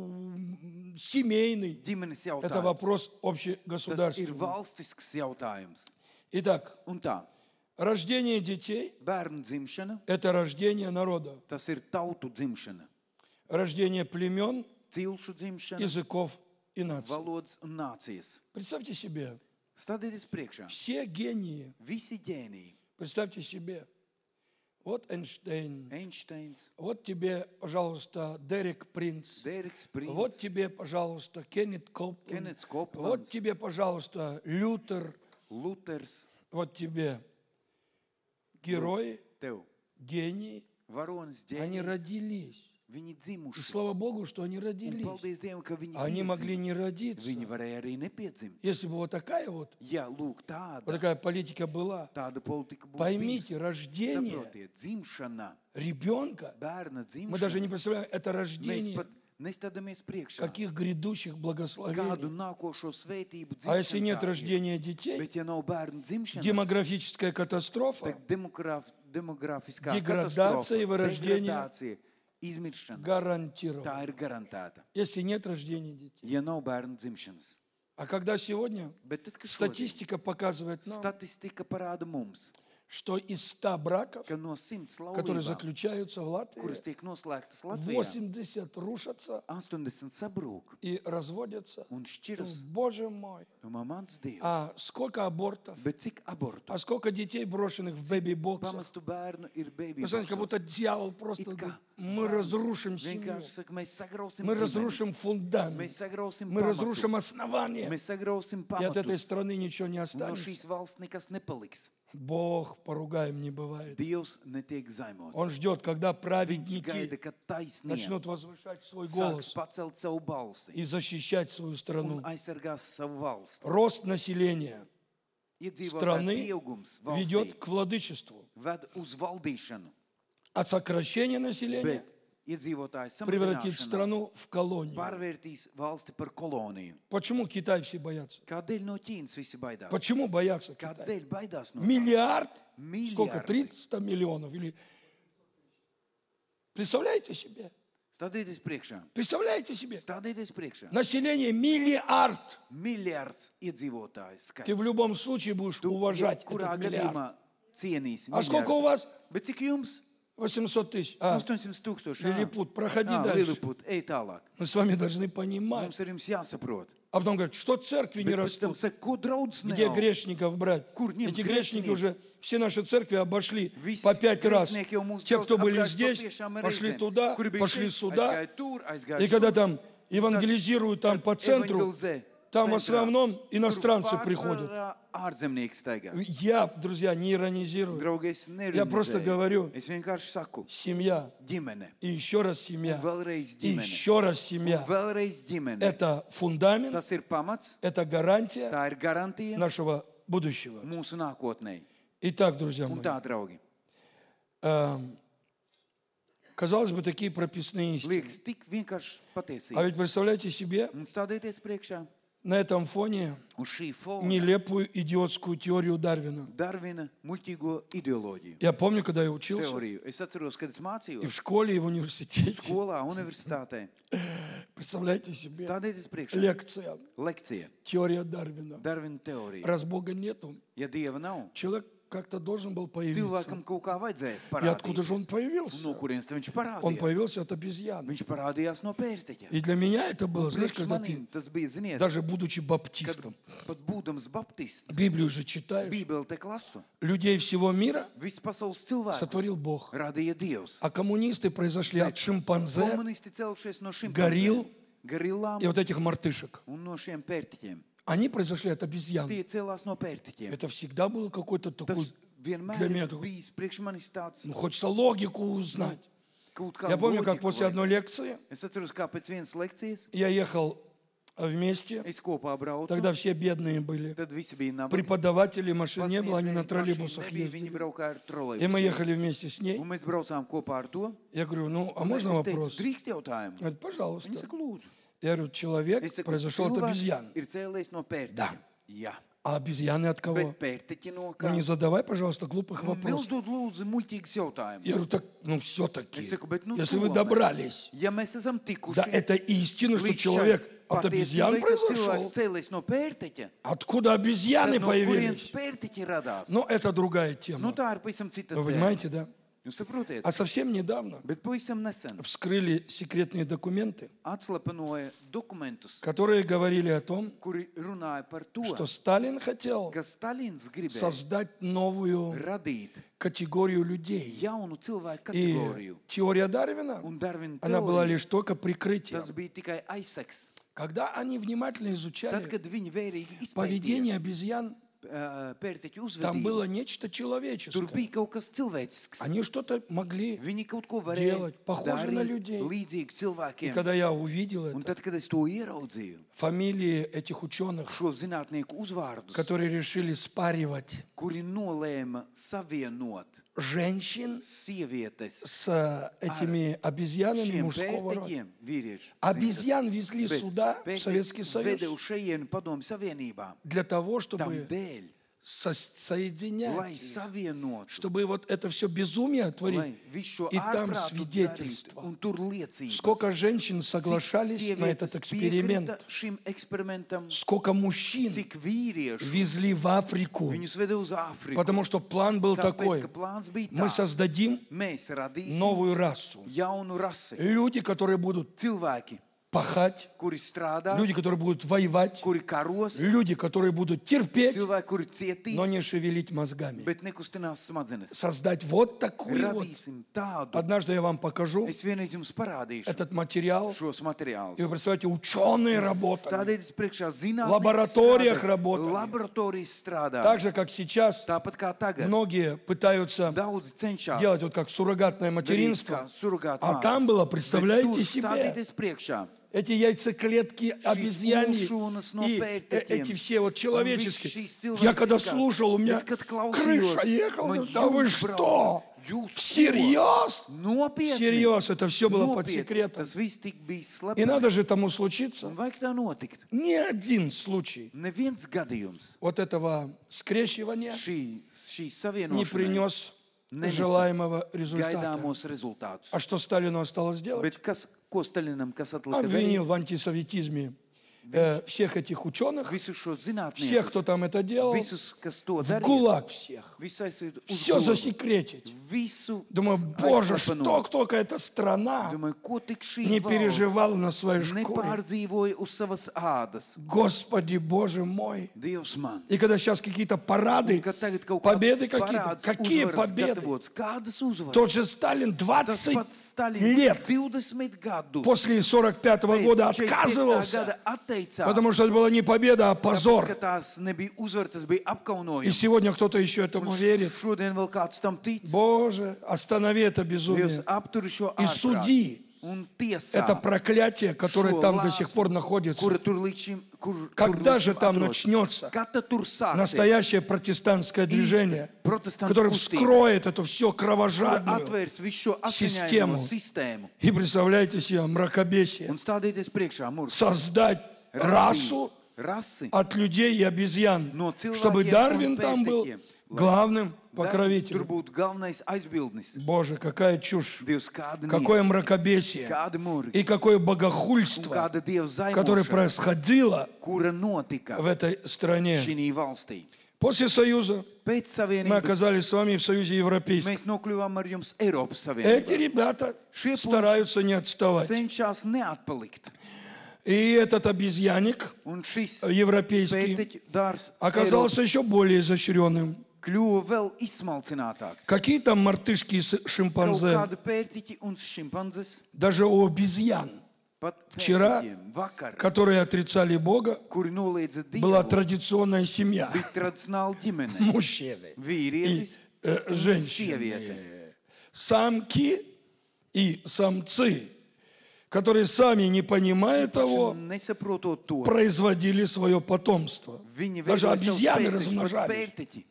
семейный, ģimenes это jautājums. вопрос Tas ir общегосударственный. valstisks jautājums. Итак, Un tā, рождение детей bērnu dzimšana, – это рождение народа, tas ir tautu dzimšana, рождение племен, cilšu dzimšana, языков и наций. valodas un nācijas. Представьте себе, Stādieties priekšā. все гении, Visi ģēniji, представьте себе, вот Эйнштейн, Einsteins, вот тебе, пожалуйста, Дерек Принц, Dēriks вот Prīns, тебе, пожалуйста, Кеннет Копланд, Kenets Koplands, вот тебе, пожалуйста, Лютер, Luters, вот тебе герои, tev гении, varonis они ģēnijs. родились. Viņi И dzimuši. слава Богу, что они Un родились. paldies Dievam, ka viņi Они могли piedzima. не родиться. Viņi varēja arī nepiedzimt. Если бы вот такая вот Lūk, вот tāda, такая политика была, tāda politika būtu поймите, bijusi. рождение Saprotiet, dzimšana, ребенка, bērna мы даже не dzimšana. представляем, это Mēs рождение pat nestādamies priekšā. каких грядущих Kādu благословений. nākošo svētību А если dzimšana нет tā ir. рождения детей, Bet ja nav bērnu dzimšanas, демографическая катастрофа, tad demografiskā Деградация и katastrofa, вырождение degradācija, izmiršana, гарантирована. tā ir garantēta. Если нет рождения детей. Ja nav bērnu dzimšanas. А когда сегодня Bet tad, kad šodien статистика показывает нам, statistika parāda mums, что из 100 браков, ka no 100 которые laulībām, заключаются в Латвии, kuras tiek noslēgtas Latvijā, 80 рушатся 80 sabrūk и разводятся. un šķiras. Боже мой! Domā, mans Dievs, А сколько абортов? bet cik abortu, А сколько детей, брошенных в бэби-боксах? pamestu bērnu ir baby Вы знаете, как будто дьявол просто It kā говорит, мы разрушим семью, vienkārši saka, mēs sagrausim мы ģimeni, разрушим фундамент, mēs sagrausim мы pamatu, разрушим основание, mēs sagrausim и от этой pamatus, страны ничего не un no останется. šīs valsts nekas nepaliks. Бог поругаем не бывает. Dievs netiek zaimots. Он ждет, когда Viņš gaida, праведники kad taisnie начнут возвышать свой sāks голос pacelt savu balsi и защищать свою un страну. aizsargās savu valsti. Рост населения Iedzīvotāju страны pieaugums ведет valstī к владычеству, ved uz valdīšanu, а сокращение населения bet iedzīvotāju превратит samazināšanās страну в колонию. pārvērtīs valsti par koloniju. Почему Китай все боятся? Kādēļ no Ķīnas visi baidās? Почему боятся Китая? Kādēļ baidās no Миллиард? Сколько? Миллиарды. 300 миллионов? Или... Представляете себе? Stādieties priekšā. Представляете себе? Stādieties priekšā. Население миллиард. Miljards iedzīvotāju Ты в skaits. любом случае будешь уважать Kurā этот миллиард. gadījumā cienīsi А сколько у miljardu. вас? Bet cik jums? 800 тысяч. 800 tūkstoši. Лилипут, проходи дальше. Liliput, ej tālāk. Мы с вами должны понимать. Mums ar jums jāsaprot. А потом говорят, что церкви не Bet pēc tam растут? saka, ko draudz Где neaug? грешников брать? Kur ņemt Эти грешники grēcinieku? уже все наши церкви обошли Visi по 5 раз. grēcinieki jau mūsu Те, draugus кто были apgāž здесь, pa piešām пошли reizēm. туда, Kuri bija пошли šeit, сюда. aizgāja tur, aizgāja И когда šur. там евангелизируют там по центру, Evangelizē там в centrā. основном Tur иностранцы приходят. pārsvarā ārzemnieki staigā. Я, друзья, не иронизирую. Draugi, es Я просто neironizēju. говорю, Es vienkārši saku, семья, ģimene, и еще раз семья, vēlreiz и ģimene, еще раз семья. vēlreiz ģimene. Это фундамент, Tas ir pamats, это гарантия tā ir garantija нашего будущего. mūsu nākotnē. Итак, друзья Un мои, tā, draugi, казалось бы, такие прописные истины. liekas tik vienkārši А ведь patiesības. представляете себе, Un stādieties priekšā на этом фоне uz šī fona нелепую идиотскую теорию Дарвина. Darvina muļķīgo ideoloģiju, Я помню, когда я учился, teoriju. Es atceros, kad es и mācījos в школе, и в университете. skolā, universitātē. Представляете себе, Stādieties priekšā. лекция, Lekcija. теория Дарвина. Darvina teorija. Раз Бога нету, Ja Dieva nav, человек как-то должен был появиться. cilvēkam kaut kā vajadzēja И откуда же он parādīties. появился? No kurienes tad viņš Он parādījās? появился от обезьян. Viņš parādījās no pērtiķa. И для меня это было, знаешь, Priekš когда ты, manīm tas bija, ziniet, даже будучи kad баптистом, pat būdams baptists, Библию же читаешь, Bībeli te klasu, людей всего мира viss pasaules сотворил cilvēks Бог. radīja Dievs. А коммунисты произошли от шимпанзе Komunisti celšies no šim Goril. gorilām и вот этих мартышек. un no šiem pērtiķiem. Они произошли от обезьян. Tie celās no pērtiķiem. Это всегда было какой-то такой, Tas для vienmēr меня ir такой, bijis priekš manis tāds, ну, хочется логику узнать. kaut kā Я помню, как loģiku после одной vajadzēja. лекции Es atceros, kā pēc vienas lekcijas я ехал вместе, es kopā braucu, тогда все бедные были. tad visi bija nabagi. Преподавателей машин не было, они на Pasniedzēji троллейбусах mašīna nebija, viņi ездили. braukāja ar И мы trolejbusiem. ехали вместе с ней. Un mēs braucām kopā ar to. Я говорю, ну, а Un можно es teicu, вопрос? drīkst jautājumu? Говорит, Viņi пожалуйста. saka, lūdzu. Я говорю, человек Es saku, произошел от cilvēks обезьян. ir cēlies no pērtiķa. Да. Jā. А обезьяны от кого? Bet pērtiķi no Ну, kā? не задавай, пожалуйста, глупых Un вопросов. uzdod lūdzu muļķīgus jautājumus. Я говорю, так, ну, все-таки, Es saku, bet nu если вы tomēr, добрались ja mēs esam до tikuši этой истины, что līdz šai человек от обезьян patiesībai, ka cilvēks произошел, cēlies no pērtiķa, откуда обезьяны tad no kurienes появились? pērtiķi radās? Но это другая Nu, тема. tā ir pavisam cita Вы tēma. понимаете, да? Jūs saprotiet? А совсем недавно Bet pavisam nesen вскрыли секретные документы, atslapenoja dokumentus, которые говорили о том, kuri runāja par to, что Сталин хотел ka Stalins gribēja создать новую radīt категорию людей. jaunu cilvēku И kategoriju. теория Дарвина, Un Darvina она была teorija, лишь только прикрытием. tas bija tikai aizseks. Когда они внимательно Tad, изучали kad viņi vērīgi izpētīja поведение обезьян, pērtiķu там было uzvedību, нечто tur человеческое. bija kaut kas cilvēcisks. Они что-то могли. Viņi kaut ko varēja делать, похоже на людей. līdzīgi И cilvēkiem. когда я увидел Un это, tad, kad es to ieraudzīju, фамилии этих ученых, šo zinātnieku uzvārdus, которые решили спаривать kuri nolēma savienot женщин sievietes с этими обезьянами šiem мужского рода. pērtiķiem, vīrieši. Обезьян везли Bet сюда, в Советский pērtiķi veda Союз, uz šejienu padomju savienībā. для того, Tam чтобы dēļ, соединять их, savienotu, чтобы вот это все безумие lai творить, visu šo и там ārprātu darītu, свидетельство. un tur liecības. Сколько женщин Cik соглашались на этот sievietes эксперимент, piekrita šim eksperimentam, сколько мужчин cik vīriešu везли в Африку, viņus veda uz Āfriku. потому что план был Tāpēc, такой: ka plāns bija мы tāds, создадим mēs radīsim новую расу. jaunu rasi. Люди, которые будут Cilvēki, пахать, kuri strādās, люди, которые будут воевать, kuri karos, люди, которые будут терпеть, cilvēki, kuri cietīs, но не шевелить мозгами. bet nekustinās smadzenes. Создать вот такую вот. Radīsim tādu. Однажды я вам покажу Es vienreiz jums parādīšu этот материал. šos materiālus. И вы представляете, ученые работали, Stādieties priekšā zinātnieki В лабораториях strādā, работали. Laboratorijas strādā. так же, как сейчас Tāpat kā tagad. многие пытаются Daudzi cenšas делать вот как суррогатное darīt kā материнство. surrogāta А mātes. там было, Bet представляете tur себе, stādieties priekšā. эти яйцеклетки обезьяни ūšunas no и pērtiķiem. эти все вот Un человеческие. viss šīs Я когда cilvēciskās. слушал, у меня Es, kad klausījos, крыша ехала. man Да вы jūs что? braucat. Jūs Всерьез? ko? Nopietni. Всерьез, это все было под Nopietni. секретом. Tas viss tik bija И slepeni. надо же тому случиться. Un vajag tā notikt. Ни один случай Neviens gadījums вот этого скрещивания šī не savienošana принес Nenesa желаемого результата. gaidāmos rezultātus. А что Сталину осталось делать? Bet ko Staļinam, kas atlika Обвинил darīt? в антисоветизме всех этих ученых, Visus šos всех, zinātniekus, кто там это делал, visus, kas to в darīja, ГУЛАГ всех. visaisīt uz Все godu. засекретить. Visu Думаю, боже, aizslepenot. что только эта страна Domāju, ko tik šī не valsts переживала на своей шкуре. nepārdzīvoja uz savas ādas. Господи, Боже мой. Dievs man. И когда сейчас какие-то парады, Un, kad tagad kaut победы kāds какие-то, parāds, какие uzvaras победы? gatavots, kādas uzvaras? Тот же Сталин Tas 20 pats Staļins лет 20 gadus после 45 pēc года 45. отказывался, gada atteicās, потому что это была не победа, а tāpēc, позор. ka tās nebija uzvaras, tas bija И apkaunojums. сегодня кто-то еще этому верит. Šodien vēl kāds tam tic. Боже, останови это Dievs безумие. aptur šo И ārprātu суди un tiesā, это проклятие, которое šo там до lāsmu, сих пор находится. kura tur līdz šim, Когда tur же līdz šim там atrodas. начнется Kad tad tur sāksies? настоящее протестантское движение, Protestantu которое kustība, вскроет эту всю kura кровожадную atvērs visu šo систему. asiņaino sistēmu И представляете себе мракобесие. un stādieties priekšā mūsu Создать расу rasi от людей и обезьян, no cilvēkiem чтобы Дарвин un там был pērtiķiem, lai главным Darvins tur покровителем. būtu galvenais aizbildnis. Боже, какая чушь, Dievs, kāda какое nieka, мракобесие kāda murgi, и какое un богохульство, kāda Dieva которое zaimošana, происходило kura notika в этой стране. šī valstī. После Союза Pēc мы Savienības оказались с вами в Союзе Европейском. mēs nokļuvām ar jums Eiropas Эти Savienībā. ребята Šie puiši стараются не отставать. cenšas neatpalikt. И этот обезьянник Un šis европейский pērtiķu dārs оказался Eiropas еще более изощренным. kļuva vēl izsmalcinātāks. Какие там мартышки и Kaut шимпанзе, kādi pērtiķi un šimpanzes, даже у обезьян, pat Вчера, pērtiķiem vakar, которые отрицали Бога, kuri noliedza была Dievu, традиционная семья. bija tradicionāla ģimene. Мужчины и Vīrietis un женщины. sieviete. Самки и самцы, которые сами, не понимая того, Nesaprotot to, производили свое потомство. viņi Даже veidoja savus обезьяны pēctečus, pats размножались. pērtiķi.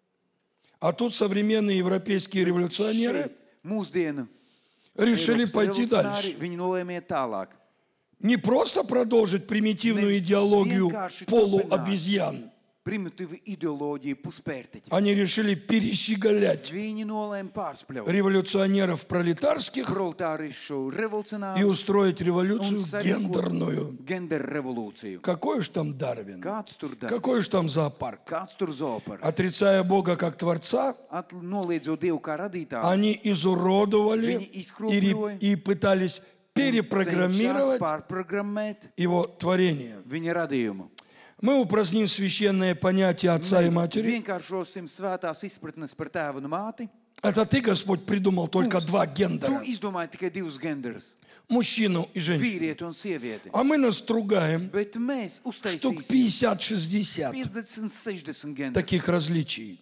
А тут современные европейские революционеры Šeit mūsdienu решили Eiropas пойти revolucionāri, дальше. viņi nolēma iet tālāk. Не просто продолжить примитивную Nevis идеологию vienkārši полуобезьян. Primitīva ideoloģija puspērtiķi. Они решили перещеголять Viņi nolēma pārspļaut революционеров пролетарских proletārišu и revolucionārus устроить un революцию sarīkot гендерную. genderu revolūciju. Какой уж там Дарвин, Kāds tur dara? какой уж там зоопарк. Kāds tur zoopars? Отрицая Бога как Творца, Noliedzot Dievu kā radītāju, они изуродовали Viņi izkropļoja, и пытались перепрограммировать pārprogrammēt его творение. viņa radījumu. Мы упраздним священное понятие отца и Mēs матери. vienkāršosim svētās izpratnes par tēvu un māti. Это ты, Господь, придумал только два Tu гендера. izdomāji tikai divus genderus Мужчину и женщину. vīrieti un sievieti. А мы настругаем Bet mēs штук uztaisīsim 50-60 50-60 genderus. таких различий.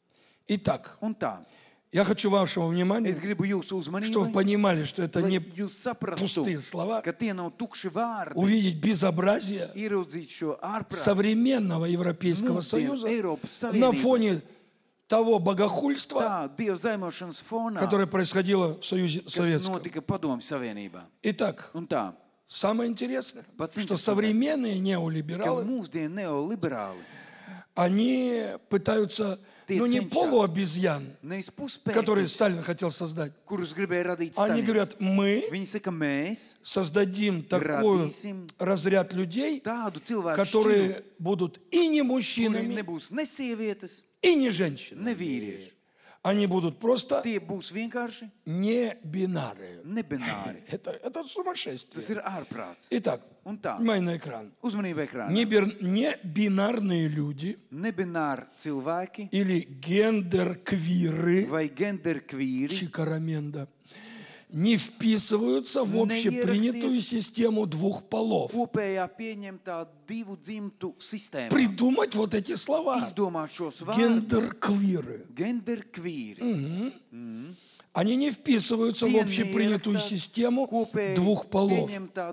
Итак, Un tā, я хочу вашего внимания, es gribu jūsu чтобы вы uzmanību, понимали, что это lai не jūs saprastu, пустые слова, ka tie nav tukši vārdi, увидеть безобразие ieraudzīt šo ārprātu современного Европейского mūsdienu Союза Eiropas на Savienību. фоне того богохульства, Tā Dieva zaimošanas fonā, которое происходило в Союзе kas Советском. notika Padomju Savienībā. Итак, Un tā, самое интересное, Пацаны, что что современные ka неолибералы mūsdienu neoliberāli они пытаются, ну не полуобезьян, которые Сталин хотел создать. Они говорят, мы создадим такой разряд людей, которые будут и не мужчинами, и не женщинами. Они будут просто не бинары. Это сумасшествие. Итак, внимание на экран. Не бинарные люди или гендер-квиры, чикараменда, не вписываются в общепринятую систему двух полов. Придумать вот эти слова. Гендер-квиры. Они не вписываются в общепринятую систему двух полов.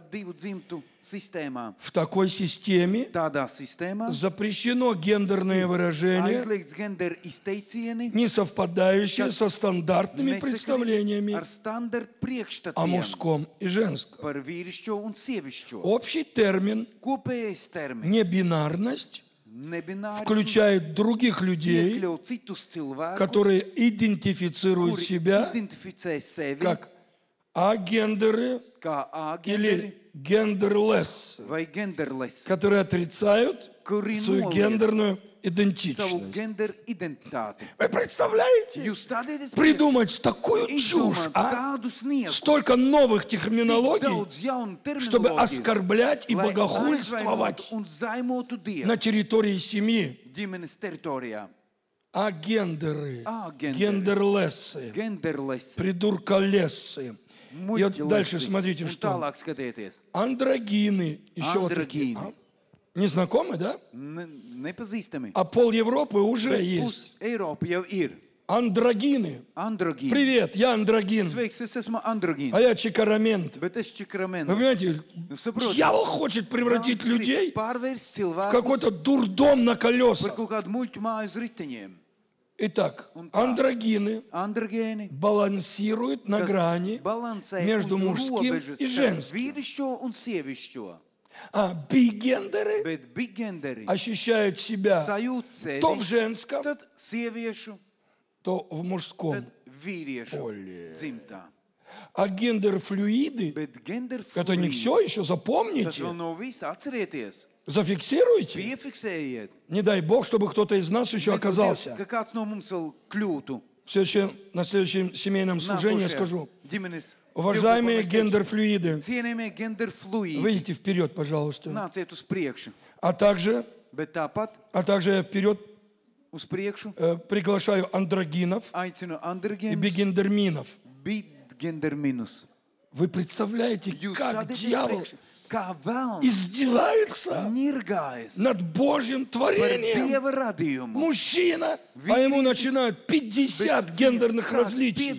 В такой системе запрещено гендерное выражение, не совпадающее со стандартными представлениями о мужском и женском. Общий термин «небинарность» включает других людей, которые идентифицируют себя как агендеры или гендерлесс, которые отрицают свою гендерную идентичность. Вы представляете? Придумать такую чушь, столько новых терминологий, чтобы оскорблять и богохульствовать на территории семьи. Агендеры, гендерлессы, придурколессы. И вот дальше смотрите, что. Андрогины, еще вот такие. Не знакомы, да? А пол Европы уже есть. Андрогины. Привет, я андрогин. А я чикарамент. Вы понимаете, дьявол хочет превратить людей в какой-то дурдом на колесах. Итак, андрогины балансируют на грани между мужским и женским. А бигендеры ощущают себя то в женском, то в мужском поле. А гендерфлюиды, это не все, еще запомните. Зафиксируйте. Не дай Бог, чтобы кто-то из нас еще оказался. На следующем семейном служении я скажу. Уважаемые гендерфлюиды, выйдите вперед, пожалуйста. А также я вперед приглашаю андрогинов и бигендерминов. Вы представляете, как дьявол издевается над Божьим творением. Мужчина, а ему начинают 50 гендерных различий.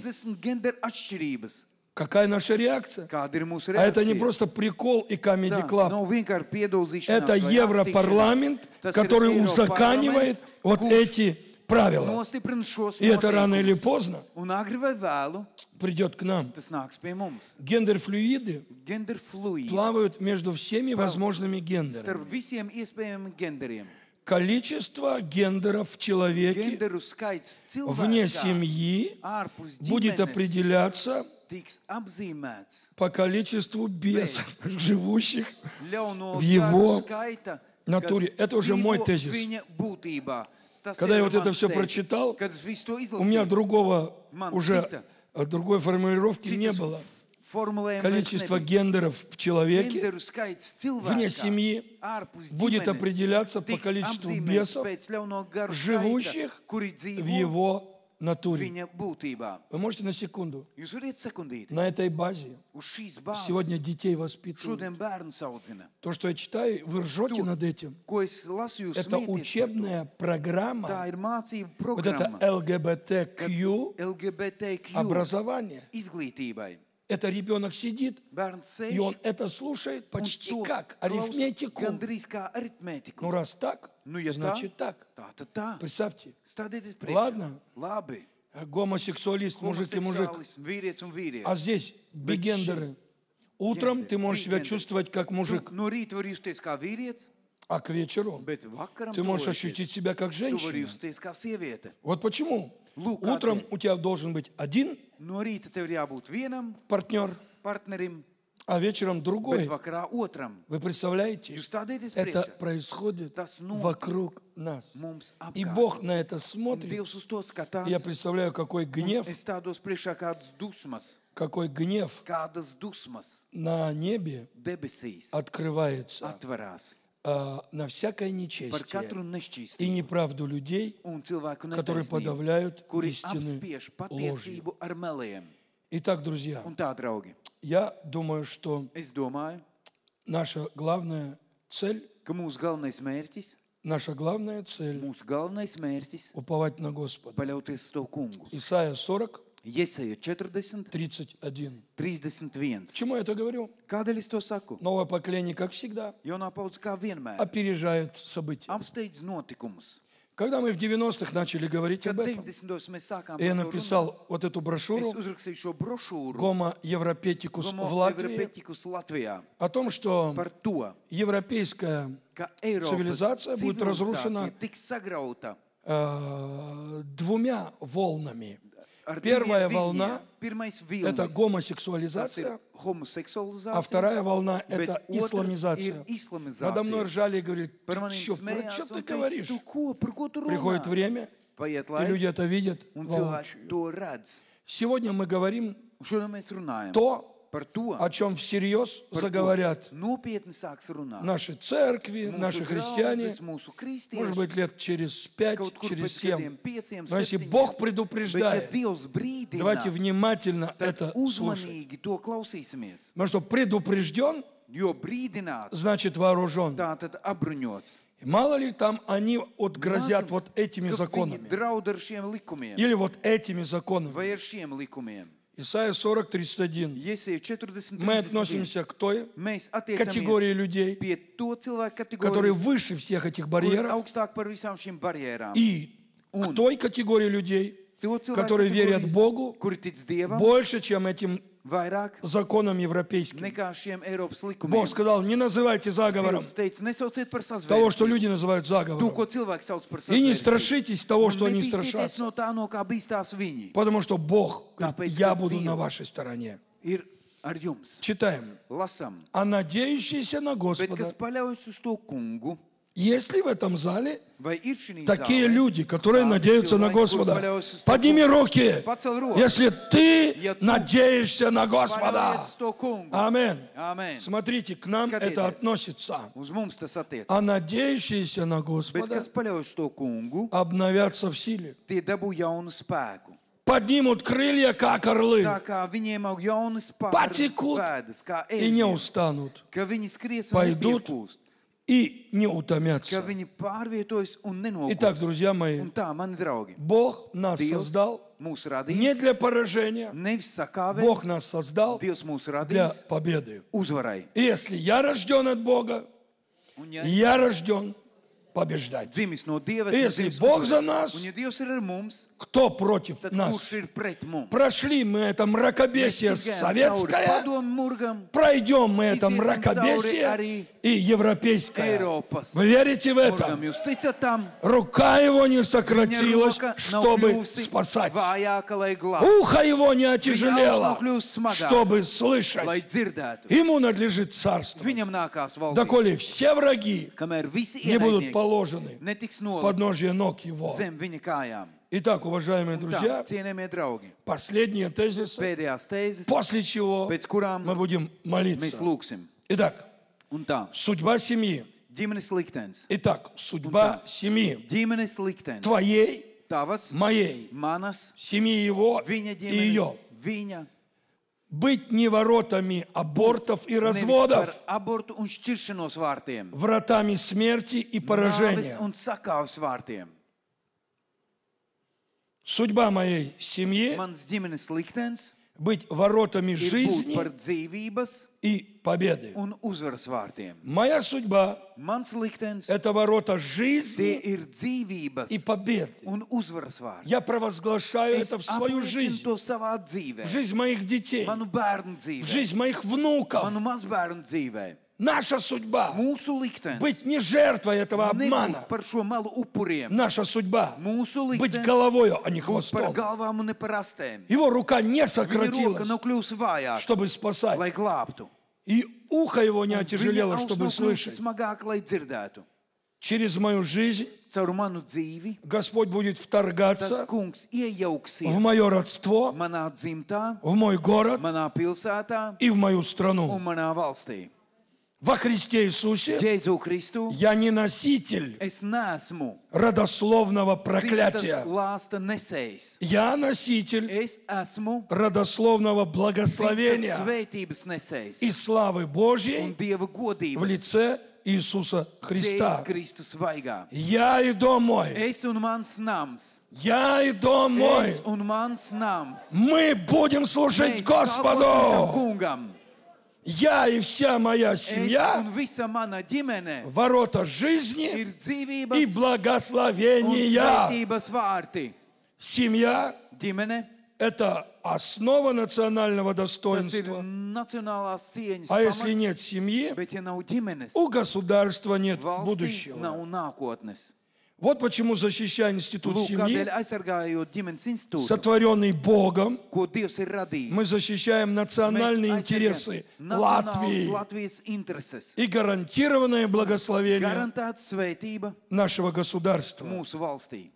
Какая наша реакция? А это не просто прикол и Comedy Club. Это Европарламент, который узаконивает вот эти правила. И это рано или поздно придет к нам. Гендерфлюиды плавают между всеми возможными гендерами. Количество гендеров в человеке вне семьи будет определяться по количеству бесов, живущих в его натуре. Это уже мой тезис. Когда я вот это все прочитал, у меня другой формулировки не было. Количество гендеров в человеке вне семьи будет определяться по количеству бесов, живущих в его натуре. Вы можете на секунду? На этой базе сегодня детей воспитывают. То, что я читаю, вы ржете над этим. Это учебная программа, вот это ЛГБТQ образование. Это ребенок сидит, и он это слушает почти как арифметику. Ну, раз так, значит так. Представьте. Ладно? Гомосексуалист, мужик и мужик. А здесь бигендеры. Утром ты можешь себя чувствовать как мужик. А к вечеру Bet vakaram ты можешь tuvojoties, ощутить себя как tu vari женщина. justies kā sieviete. Вот почему. Lūk, Утром kādēļ. у тебя должен быть один No rīta tev ir jābūt vienam партнер, partnerim, а вечером bet другой. vakarā otram. Вы представляете? Jūs stādieties Это priekšā. происходит Tas notiek вокруг нас. mums И apkārt. Бог на это Un смотрит. Dievs uz to skatās. Я представляю, какой гнев, Es stādos priekšā kādas dusmas, какой гнев kādas dusmas на небе debesīs открывается atverās на всякое par нечестие katru и nešķīstību неправду людей, un cilvēku которые netaisnību, подавляют kuri истины apspiež ложью. patiesību ar meliem. Итак, друзья, Un tā, draugi, я думаю, что es domāju, наша главная цель, ka mūsu galvenais mērķis, уповать на Господа. paļauties uz to kungu. Исайя 40, Jesaja 40, 31. 31. К чему я это говорю? Kādēļ es to saku? Новое поколение, как всегда, Jaunā paudze kā vienmēr опережает события. apsteidz notikumus. Когда мы в 90-х начали говорить Kad об этом, 90. mēs sākām я par to runāt, написал вот эту es брошюру uzrakstīju šo brošūru «Гомо Европетикус» в Латвии Европетикус Latvijā о том, что par to, европейская ka Eiropas Цивилизация будет разрушена civilizācija tiks sagrauta двумя волнами. ar Первая diviem волна viļņiem. Pirmais – vilnis, это tas ir гомосексуализация, homoseksualizācija, а вторая волна – bet это otrs исламизация. ir islamizācija. Надо мной ржали и говорили, Par ты maniem чё, про smējās что un ты teica, говоришь? tu ko, par ko tu runā? Приходит время, Paiet и люди laiks, это видят un воочию. cilvēki to redz. Сегодня мы говорим Un šodien mēs runājam то, par to, о чем всерьез par ko заговорят nopietni sāks runāt. наши церкви, Mūsu наши христиане, draudzes, mūsu может kristieši, быть, лет через 5, kaut kur через pēc 7. gadiem 5, Но если 7, Бог bet ja предупреждает, Dievs brīdina, давайте внимательно tad это слушать. uzmanīgi to klausīsimies. Потому что предупрежден, Jo brīdināt, значит вооружен. tā tad apbruņots. Мало ли там они вот грозят Mazums, вот этими ka viņi законами. draud ar šiem likumiem Или вот этими законами. vai ar šiem likumiem. Исайя 40, 31. Jesaja 40, Мы 31. относимся к той Mēs attiecamies категории людей, pie to cilvēku которые kategorijas, выше всех этих kuri барьеров, augstāk par visām šīm barjerām. и к той категории людей, To cilvēku которые верят kategorijas, Богу kuri tic Dievam больше, чем этим vairāk законам европейским. nekā šiem Eiropas likumiem. Бог сказал, не называйте заговором Dievs teica, nesauciet par того, что sazvērstību. люди называют To, заговором. ko cilvēki sauc par И не sazvērstību. страшитесь того, Un что они nebīsties страшатся. no tā, no kā bīstās viņi. Потому что Бог говорит, Tāpēc, я ka буду на Dievs вашей стороне. Ir ar jums. Читаем. Lasam. А надеющиеся на Bet, Господа. kas paļaujas uz to kungu, Есть ли в этом зале vai ir šī такие zālē люди, которые kādi надеются на cilvēki, kuri Господа? paļaujas uz to Подними kungu? руки, Pacel rokas. если ты Ja tu надеешься на Господа. Paļaujies uz to kungu. Аминь. Amen. Смотрите, к нам Скажите. это относится. Uz mums tas attiec. А надеющиеся на Bet, Господа kas paļaujas uz to kungu, обновятся в силе. tie dabū jaunu spēku. Поднимут крылья, как орлы, Tā kā viņiem aug jauni Потекут spārni, kā и не eļļiem, устанут, ka viņi skries un Пойдут nepiepūst, и не ka утомятся. viņi pārvietojas un Итак, nenokūst. друзья мои, Un tā, mani draugi, Бог нас Dievs создал mūs не radīs, для поражения, nevis sakāvēt, Бог нас создал Dievs mūs для radīs победы. uzvarai. И если я рожден от Бога, Un ja я рожден побеждать. dzimis no Dieva, И esmu если dzimis Бог за uzvarēt. нас, Un ja Dievs ir ar mums, кто против tad нас? kurš ir pret mums? Прошли мы это мракобесие Mēs izgājām cauri советское, padomu murgam, пройдем мы это Изъездим мракобесие cauri и европейское. Eiropas Вы верите в это? murgam. Jūs ticat tam? Рука его не Viņa сократилась, roka nav чтобы kļuvusi спасать. vājāka, lai glābtu, Ухо его не auss отяжелело, nav kļuvusi smagāka, чтобы lai слышать. dzirdētu. Ему надлежит царство. Viņam nākās valdīt, Доколе все враги kamēr visi не будут ienaidnieki положены netiks в nolikt подножие ног его. zem viņa kājām. Итак, уважаемые Tā, друзья, cienējamie draugi, последние тезисы, pēdējās tēzes, после чего pēc kurām мы будем mēs молиться. lūgsim. Итак, Un tā, судьба семьи. ģimenes liktenis. Итак, судьба семьи. Ģimenes liktenis. Твоей, Tavas, моей, manas, семьи его viņa и ģimenes, ее. viņa. Быть не воротами абортов и Nevis разводов, par abortu un šķiršanos vārtiem. вратами смерти и Nāves поражения. un sakāves vārtiem. Судьба моей семьи Mans ģimenes liktenis быть воротами ir būt жизни par dzīvības и победы. un uzvaras vārtiem. Моя судьба Mans liktenis, это ворота tie жизни ir dzīvības и победы. un uzvaras vārti. Я провозглашаю Es это в свою apliecinu жизнь, to savā dzīvē, в жизнь моих детей, manu bērnu в dzīvē, жизнь моих внуков. manu mazbērnu dzīvē. Наша судьба Mūsu liktenis быть не жертвой этого обмана. nebūt par šo melu upuriem. Наша судьба Mūsu быть liktenis головою, а не būt par хвостом. galvām un ne par astēm. Его рука не Viņa roka сократилась, nav kļūsi vājāka, чтобы спасать. lai glābtu. И ухо его не Viņa отяжелело, auss чтобы nav kļūsi слышать. smagāka, lai dzirdētu. Через мою жизнь Caur manu dzīvi Господь будет tas вторгаться kungs в iejauksies мое родство, manā dzimtā, в мой город manā pilsētā и в мою un страну. manā valstī. Во Христе Иисусе Jēzu Kristu я не носитель es neesmu родословного dzimtas проклятия. lāsta nesējs. Я носитель Es esmu родословного dzimtas благословения svētības nesējs и славы un Божьей Dieva в godības. лице Иисуса Jēzus Христа. Kristus vaigā. Я и дом мой, Es un mans nams. я и дом мой, Es un mans nams. мы будем служить Mēs kalposim tam Господу. kungam. Я и вся моя Es семья, un visa mana ģimene ворота жизни ir и dzīvības un благословения. svētības vārti. Семья Ģimene, – это основа национального tas ir достоинства. nacionālās cieņas А если pamats, нет семьи, bet ja nav ģimenes, у государства нет valstī будущего. nav nākotnes. Вот почему, защищая институт Lūk, семьи, kādēļ aizsargājot ģimenes institūtu, сотворенный Богом, ko Dievs ir radījis, мы защищаем национальные интересы nacionālas Латвии Latvijas intereses, и гарантированное благословение garantēta svētība нашего государства. mūsu valstī.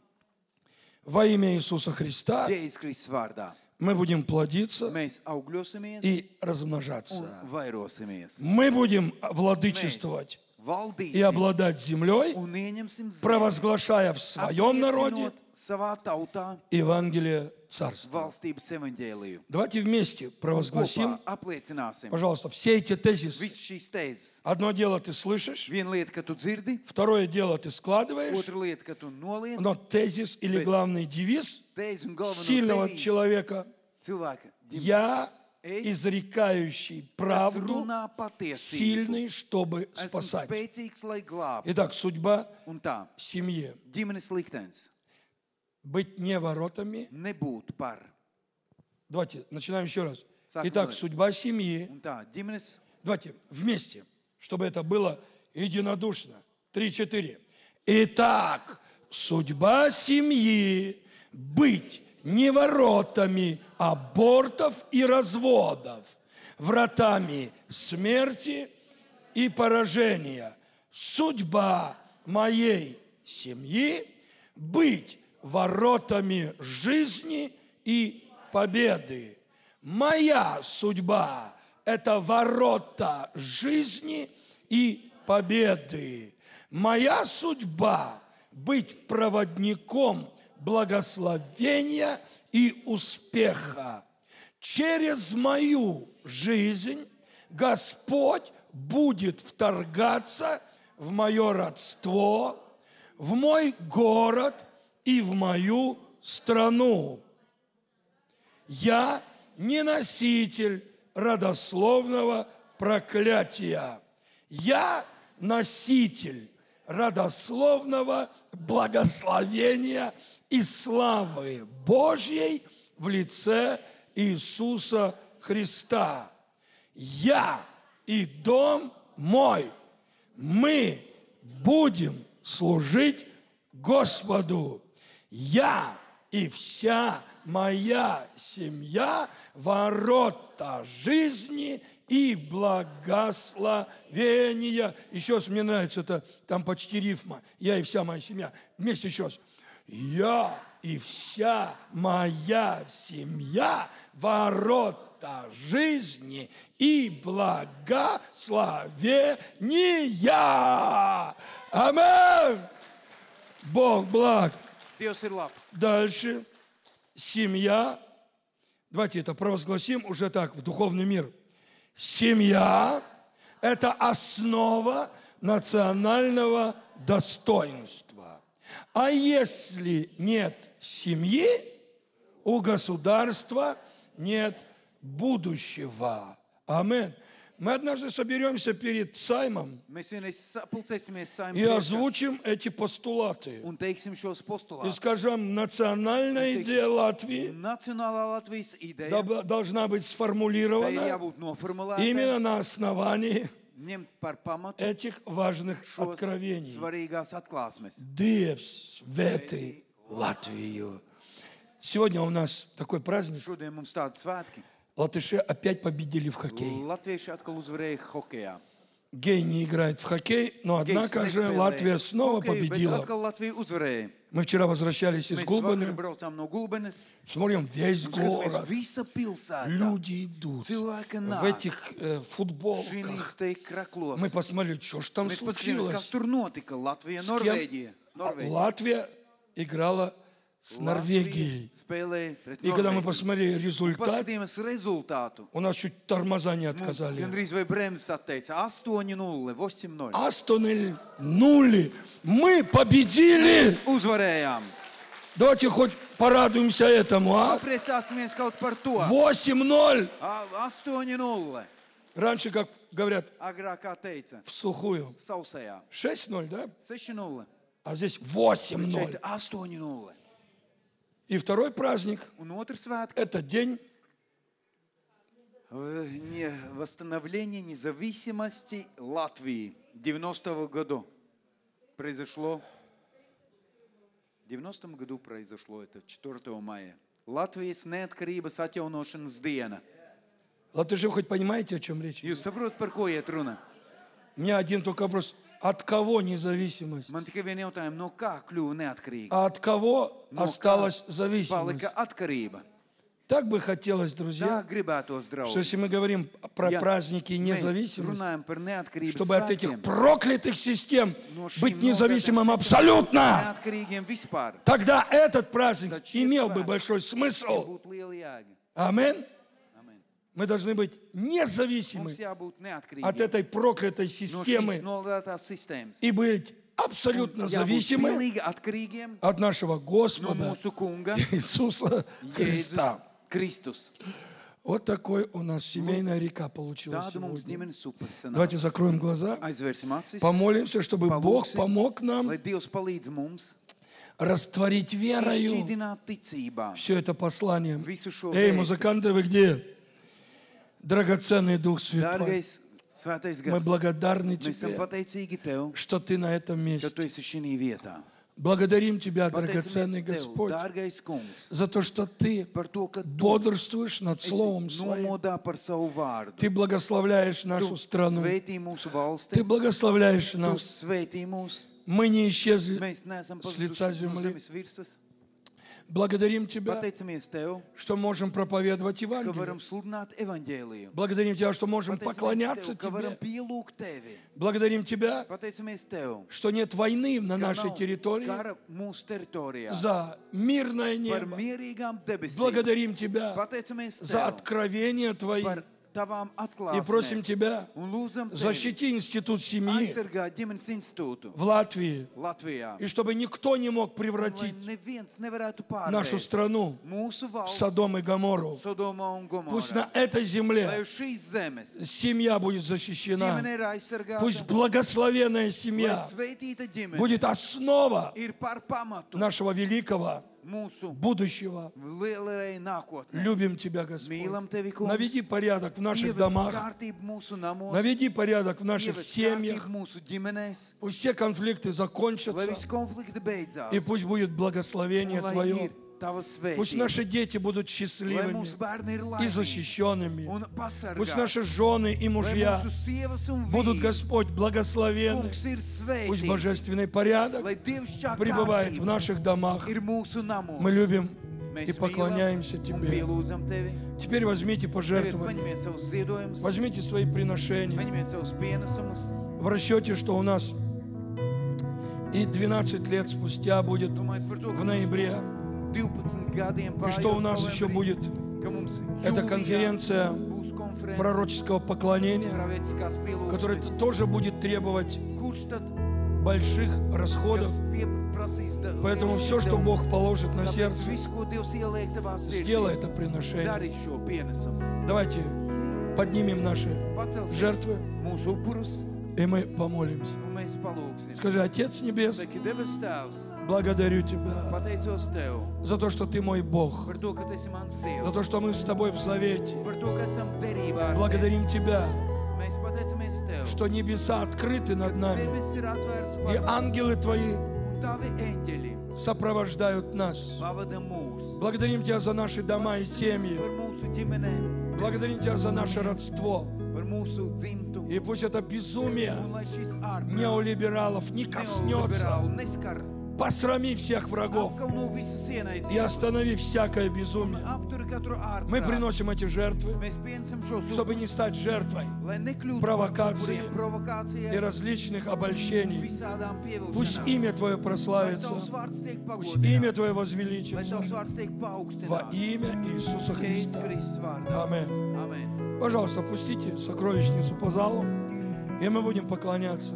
Во имя Иисуса Христа Jēzus Kristus vārdā мы будем плодиться mēs augļosimies и un размножаться. vairosimies. Мы будем Mēs владычествовать и valdīsim обладать землей, un ieņemsim zemi, провозглашая в своем народе apliecinot savā tautā Евангелие Царства. valstības evaņģēliju. Давайте вместе провозгласим, Kopā apliecināsim пожалуйста, все эти тезисы. visas šīs tēzes. Одно дело ты слышишь, Viena lieta, ka tu dzirdi, второе дело ты складываешь, otra lieta, ka tu noliec, но тезис или главный девиз tēzi un galveno сильного devīzi человека cilvēka. «Я, изрекающий Es правду, runā patiesību. сильный, чтобы Esmu спасать». spēcīgs, lai glābtu. Итак, судьба Un tā, семьи. ģimenes liktenis Быть не воротами. nebūt par. Давайте, начинаем еще раз. Сахар Итак, говорит. судьба семьи. Un tā, ģimenes Давайте вместе, чтобы это было единодушно. 3-4. Итак, судьба семьи быть не воротами абортов и разводов, вратами смерти и поражения. Судьба моей семьи быть воротами жизни и победы. Моя судьба – это ворота жизни и победы. Моя судьба – быть проводником благословения и успеха. Через мою жизнь Господь будет вторгаться в мое родство, в мой город и в мою страну. Я не носитель родословного проклятия. Я носитель родословного благословения и славы Божьей в лице Иисуса Христа. Я и дом мой, мы будем служить Господу. Я и вся моя семья ворота жизни и благословения. Еще раз, мне нравится это, там почти рифма. Я и вся моя семья. Вместе еще раз. Я и вся моя семья ворота жизни и благословения. Аминь. Бог благ. Dievs ir labs. Дальше. Семья. Давайте это провозгласим уже так в духовный мир. Семья – это основа национального достоинства. А если нет семьи, у государства нет будущего. Аминь. Мы однажды соберемся перед Саймом Mēs vienreiz sapulcēsimies Saimē и озвучим эти постулаты. un teiksim šos И postulātus. скажем, национальная идея Латвии Nacionālā Latvijas ideja, должна быть tai ir сформулирована jābūt noformulētai именно на основании этих важных откровений. Dievs svētī Латвию. Сегодня у нас такой праздник. Латыши опять победили в хоккей. Гей не играет в хоккей, но однако же Латвия снова победила. Мы вчера возвращались из Гулбена. Смотрим, весь город. Люди идут в этих футболках. Мы посмотрели, что ж там случилось. С кем? Латвия играла с Норвегией. И когда мы посмотрели результат, у нас чуть тормоза не отказали. 8-0. Мы победили. Давайте хоть порадуемся этому, а? 8-0. Раньше, как говорят, в сухую. 6-0, да? А здесь 8-0. И второй праздник – это день восстановления независимости Латвии 90-го году. Произошло, в 90-м году произошло это, 4 мая. Латвijas neatkarības atjaunošanas diena. Латыши, вы хоть понимаете, о чем речь? Jūs saprotat, par ko iet runa? У меня один только вопрос. От кого независимость? Man tikai viena jautājuma, no kā kļuva neatkarīga? А от кого осталась зависимость? Palika atkarība. Так бы хотелось, друзья, Tā gribētos, draugi. что если мы говорим про праздники Mēs независимости, runājam par neatkarības чтобы от этих svētkiem, проклятых систем no šīm быть независимым nokļūtām абсолютно, neatkarīgiem vispār. тогда этот праздник Tad šie имел бы svētki большой смысл. būtu liela jēga. Аминь. Amen. Мы должны быть независимы Mums jābūt от neatkarīgiem этой prokleтой no šīs системы nolādētās sistēmas. и быть абсолютно Jābūt зависимы pilnīgi atkarīgiem от нашего no Господа mūsu kunga Иисуса Христа. Jēzus Kristus. Вот такой у нас семейная река получилась Tāda mums сегодня. ģimenes super Давайте закроем глаза, Aizvērsim acis, помолимся, чтобы Бог Palūksim, помог нам lai Dievs palīdz mums растворить верою izšķīdināt ticībā. все это послание. Visu šo Эй, vēstu. музыканты, вы где? Драгоценный Дух Святой, Dārgais Svētais мы Gars, благодарны mēs esam Тебе, pateicīgi Tev, что Ты на этом ka Tu месте. esi šī vietā. Благодарим Тебя, Pateicamies драгоценный Tev, Господь, dārgais Kungs, за то, что Ты par to, ka Tu бодрствуешь над esi Словом Своим. nomodā par savu vārdu. Ты благословляешь Tu нашу страну. svētī mūsu valsti, Ты благословляешь Tu нас. svētī mūs. Мы не исчезли Mēs neesam с лица pazuduši no земли. zemes virsmas. Благодарим Тебя, Pateicamies Tev, что можем проповедовать ka Евангелие. varam sludināt evaņģēliju. Благодарим Тебя, что можем Pateicamies поклоняться Tev, ka varam Тебе. pielūgt Tevi. Благодарим Тебя, Pateicamies Tev, что нет войны на ka нашей nav территории kara mūsu teritorijā. за мирное Par небо. mierīgām debesīm. Благодарим Тебя Pateicamies за Tev откровения Твои. par Tavām И просим atklāsmēm. Тебя, Un lūdzam Tevi защити институт семьи aizsargāt ģimenes institūtu в Латвии. Latvijā. И чтобы никто не мог Lai превратить neviens nevarētu нашу pārvērst страну mūsu в valsts Содом и Гоморру. Sodoma un Пусть Gomorā. на этой Lai земле uz šīs zemes семья будет защищена. ģimene ir aizsargāta, Пусть благословенная lai семья svētīta ģimene будет основа ir par pamatu нашего великого mūsu будущего. lielai nākotnē. Любим Тебя, Господь. Mīlam Tevi, Kungs. Наведи порядок в наших Ieved домах. kārtību mūsu namos, Наведи порядок в наших ieved семьях. kārtību mūsu ģimenēs, Пусть все конфликты lai закончатся. visi konflikti beidzās. И пусть будет благословение Un lai Твое. ir Tava Пусть svētība. наши дети будут Lai счастливыми mūsu bērni ir и laimīgi защищенными. un Пусть pasargāti. наши жены и Lai мужья mūsu sievas un будут, vīri, Господь, благословенны. Kungs, ir Пусть svētīti. божественный порядок Lai Dievšķā пребывает в kārtība наших домах. ir mūsu namos. Мы любим Mēs и поклоняемся mīlam un Тебе. pielūdzam Tevi. Теперь возьмите Tagad пожертвования, paņemiet savus ziedojumus, возьмите свои приношения paņemiet savus pienesumus. в расчете, что у нас и 12 лет спустя будет Domājiet par to, в ka ноябре, 12 gadiem и что у нас novembrī, еще будет. ka mums Это jūlijā конференция būs konference пророческого поклонения, pravietiskās которая pielūgsmes, тоже будет требовать kurš tad, больших kas расходов. pieprasīs Поэтому все, что Бог положит на Tāpēc сердце, visu, ko Dievs ieliek tavā sirdī, сделай это приношение. dari šo pienesumu. Давайте поднимем наши Pacelsim жертвы, mūsu upurus и мы помолимся. un mēs palūksim. Скажи, Отец Небес, Saki, debes Tēvs, благодарю Тебя pateicos Tev за то, что Ты мой Бог, par to, ka Tu esi mans за Dievs, то, что мы с Тобой в завете. par to, ka esam derībā ar Tevi. Благодарим Тебя что небеса открыты над нами, и ангелы Твои сопровождают нас. Благодарим Тебя за наши дома и семьи. Благодарим Тебя за наше родство. И пусть это безумие неолибералов не коснется. Посрами всех врагов и останови всякое безумие. Мы приносим эти жертвы, чтобы не стать жертвой провокации и различных обольщений. Пусть имя Твое прославится, пусть имя Твое возвеличится во имя Иисуса Христа. Аминь. Пожалуйста, пустите сокровищницу по залу, и мы будем поклоняться.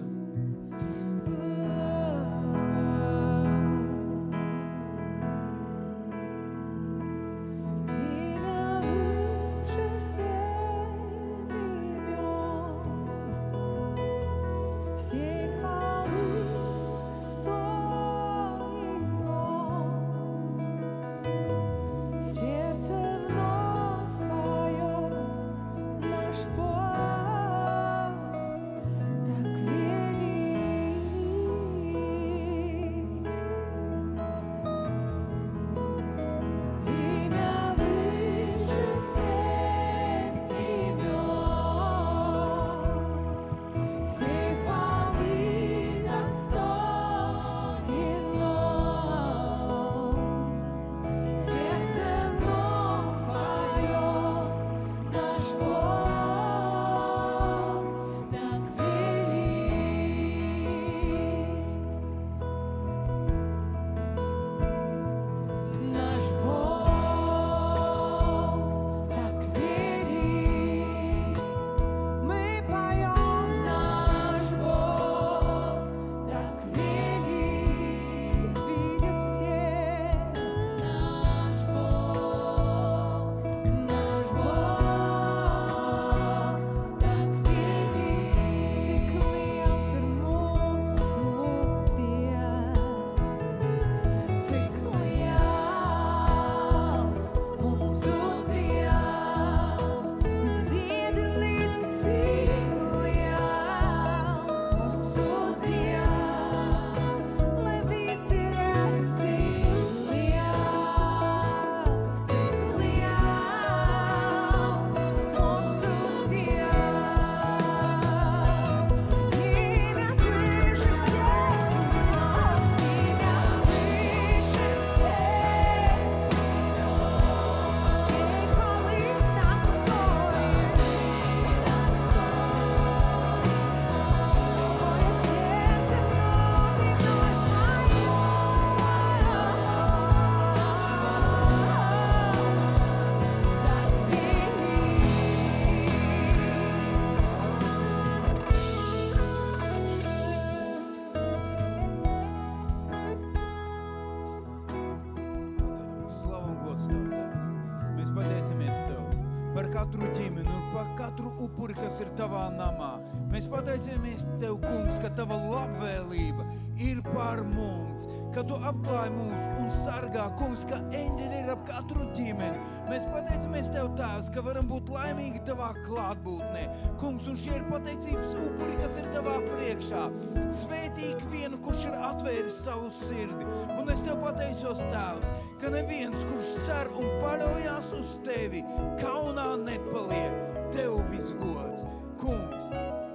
Kas ir tavā namā. Mēs pateicamies Tev, Kungs, ka Tava labvēlība ir par mums, ka Tu apklāj mūs un sargā, Kungs, ka eņģeļi ir ap katru ģimeni. Mēs pateicamies Tev, Tēvs, ka varam būt laimīgi Tavā klātbūtnē. Kungs, un šie ir pateicības upuri, kas ir Tavā priekšā. Svētī ikvienu, kurš ir atvēris savu sirdi. Un es Tev pateicos, Tēvs, ka neviens, kurš cer un paļaujās uz Tevi, kaunā nepaliek. Tev весь год. Kungs,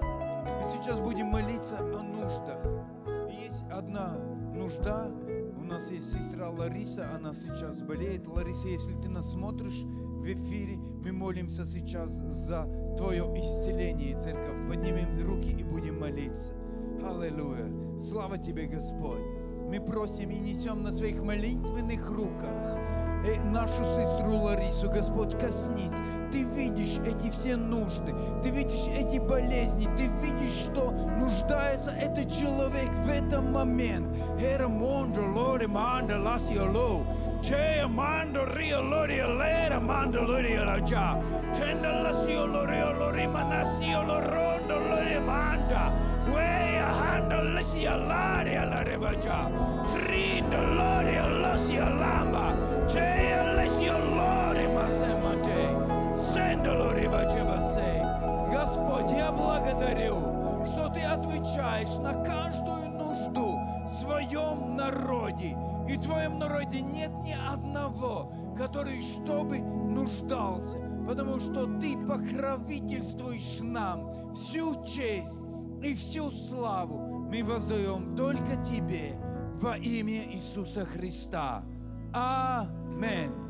мы сейчас будем молиться о нуждах. Есть одна нужда. У нас есть сестра Лариса, она сейчас болеет. Лариса, если ты нас смотришь в эфире, мы молимся сейчас за Твое исцеление, церковь. Поднимем руки и будем молиться. Аллилуйя. Слава Тебе, Господь. Мы просим и несем на своих молитвенных руках нашу сестру Ларису. Господь, коснись. Ты видишь эти все нужды, ты видишь эти болезни, ты видишь, что нуждается этот человек в этом момент. Господь, я благодарю благодарю, что Ты отвечаешь на каждую нужду в своем народе. И в Твоем народе нет ни одного, который чтобы нуждался, потому что Ты покровительствуешь нам. Всю честь и всю славу мы воздаем только Тебе во имя Иисуса Христа. Аминь.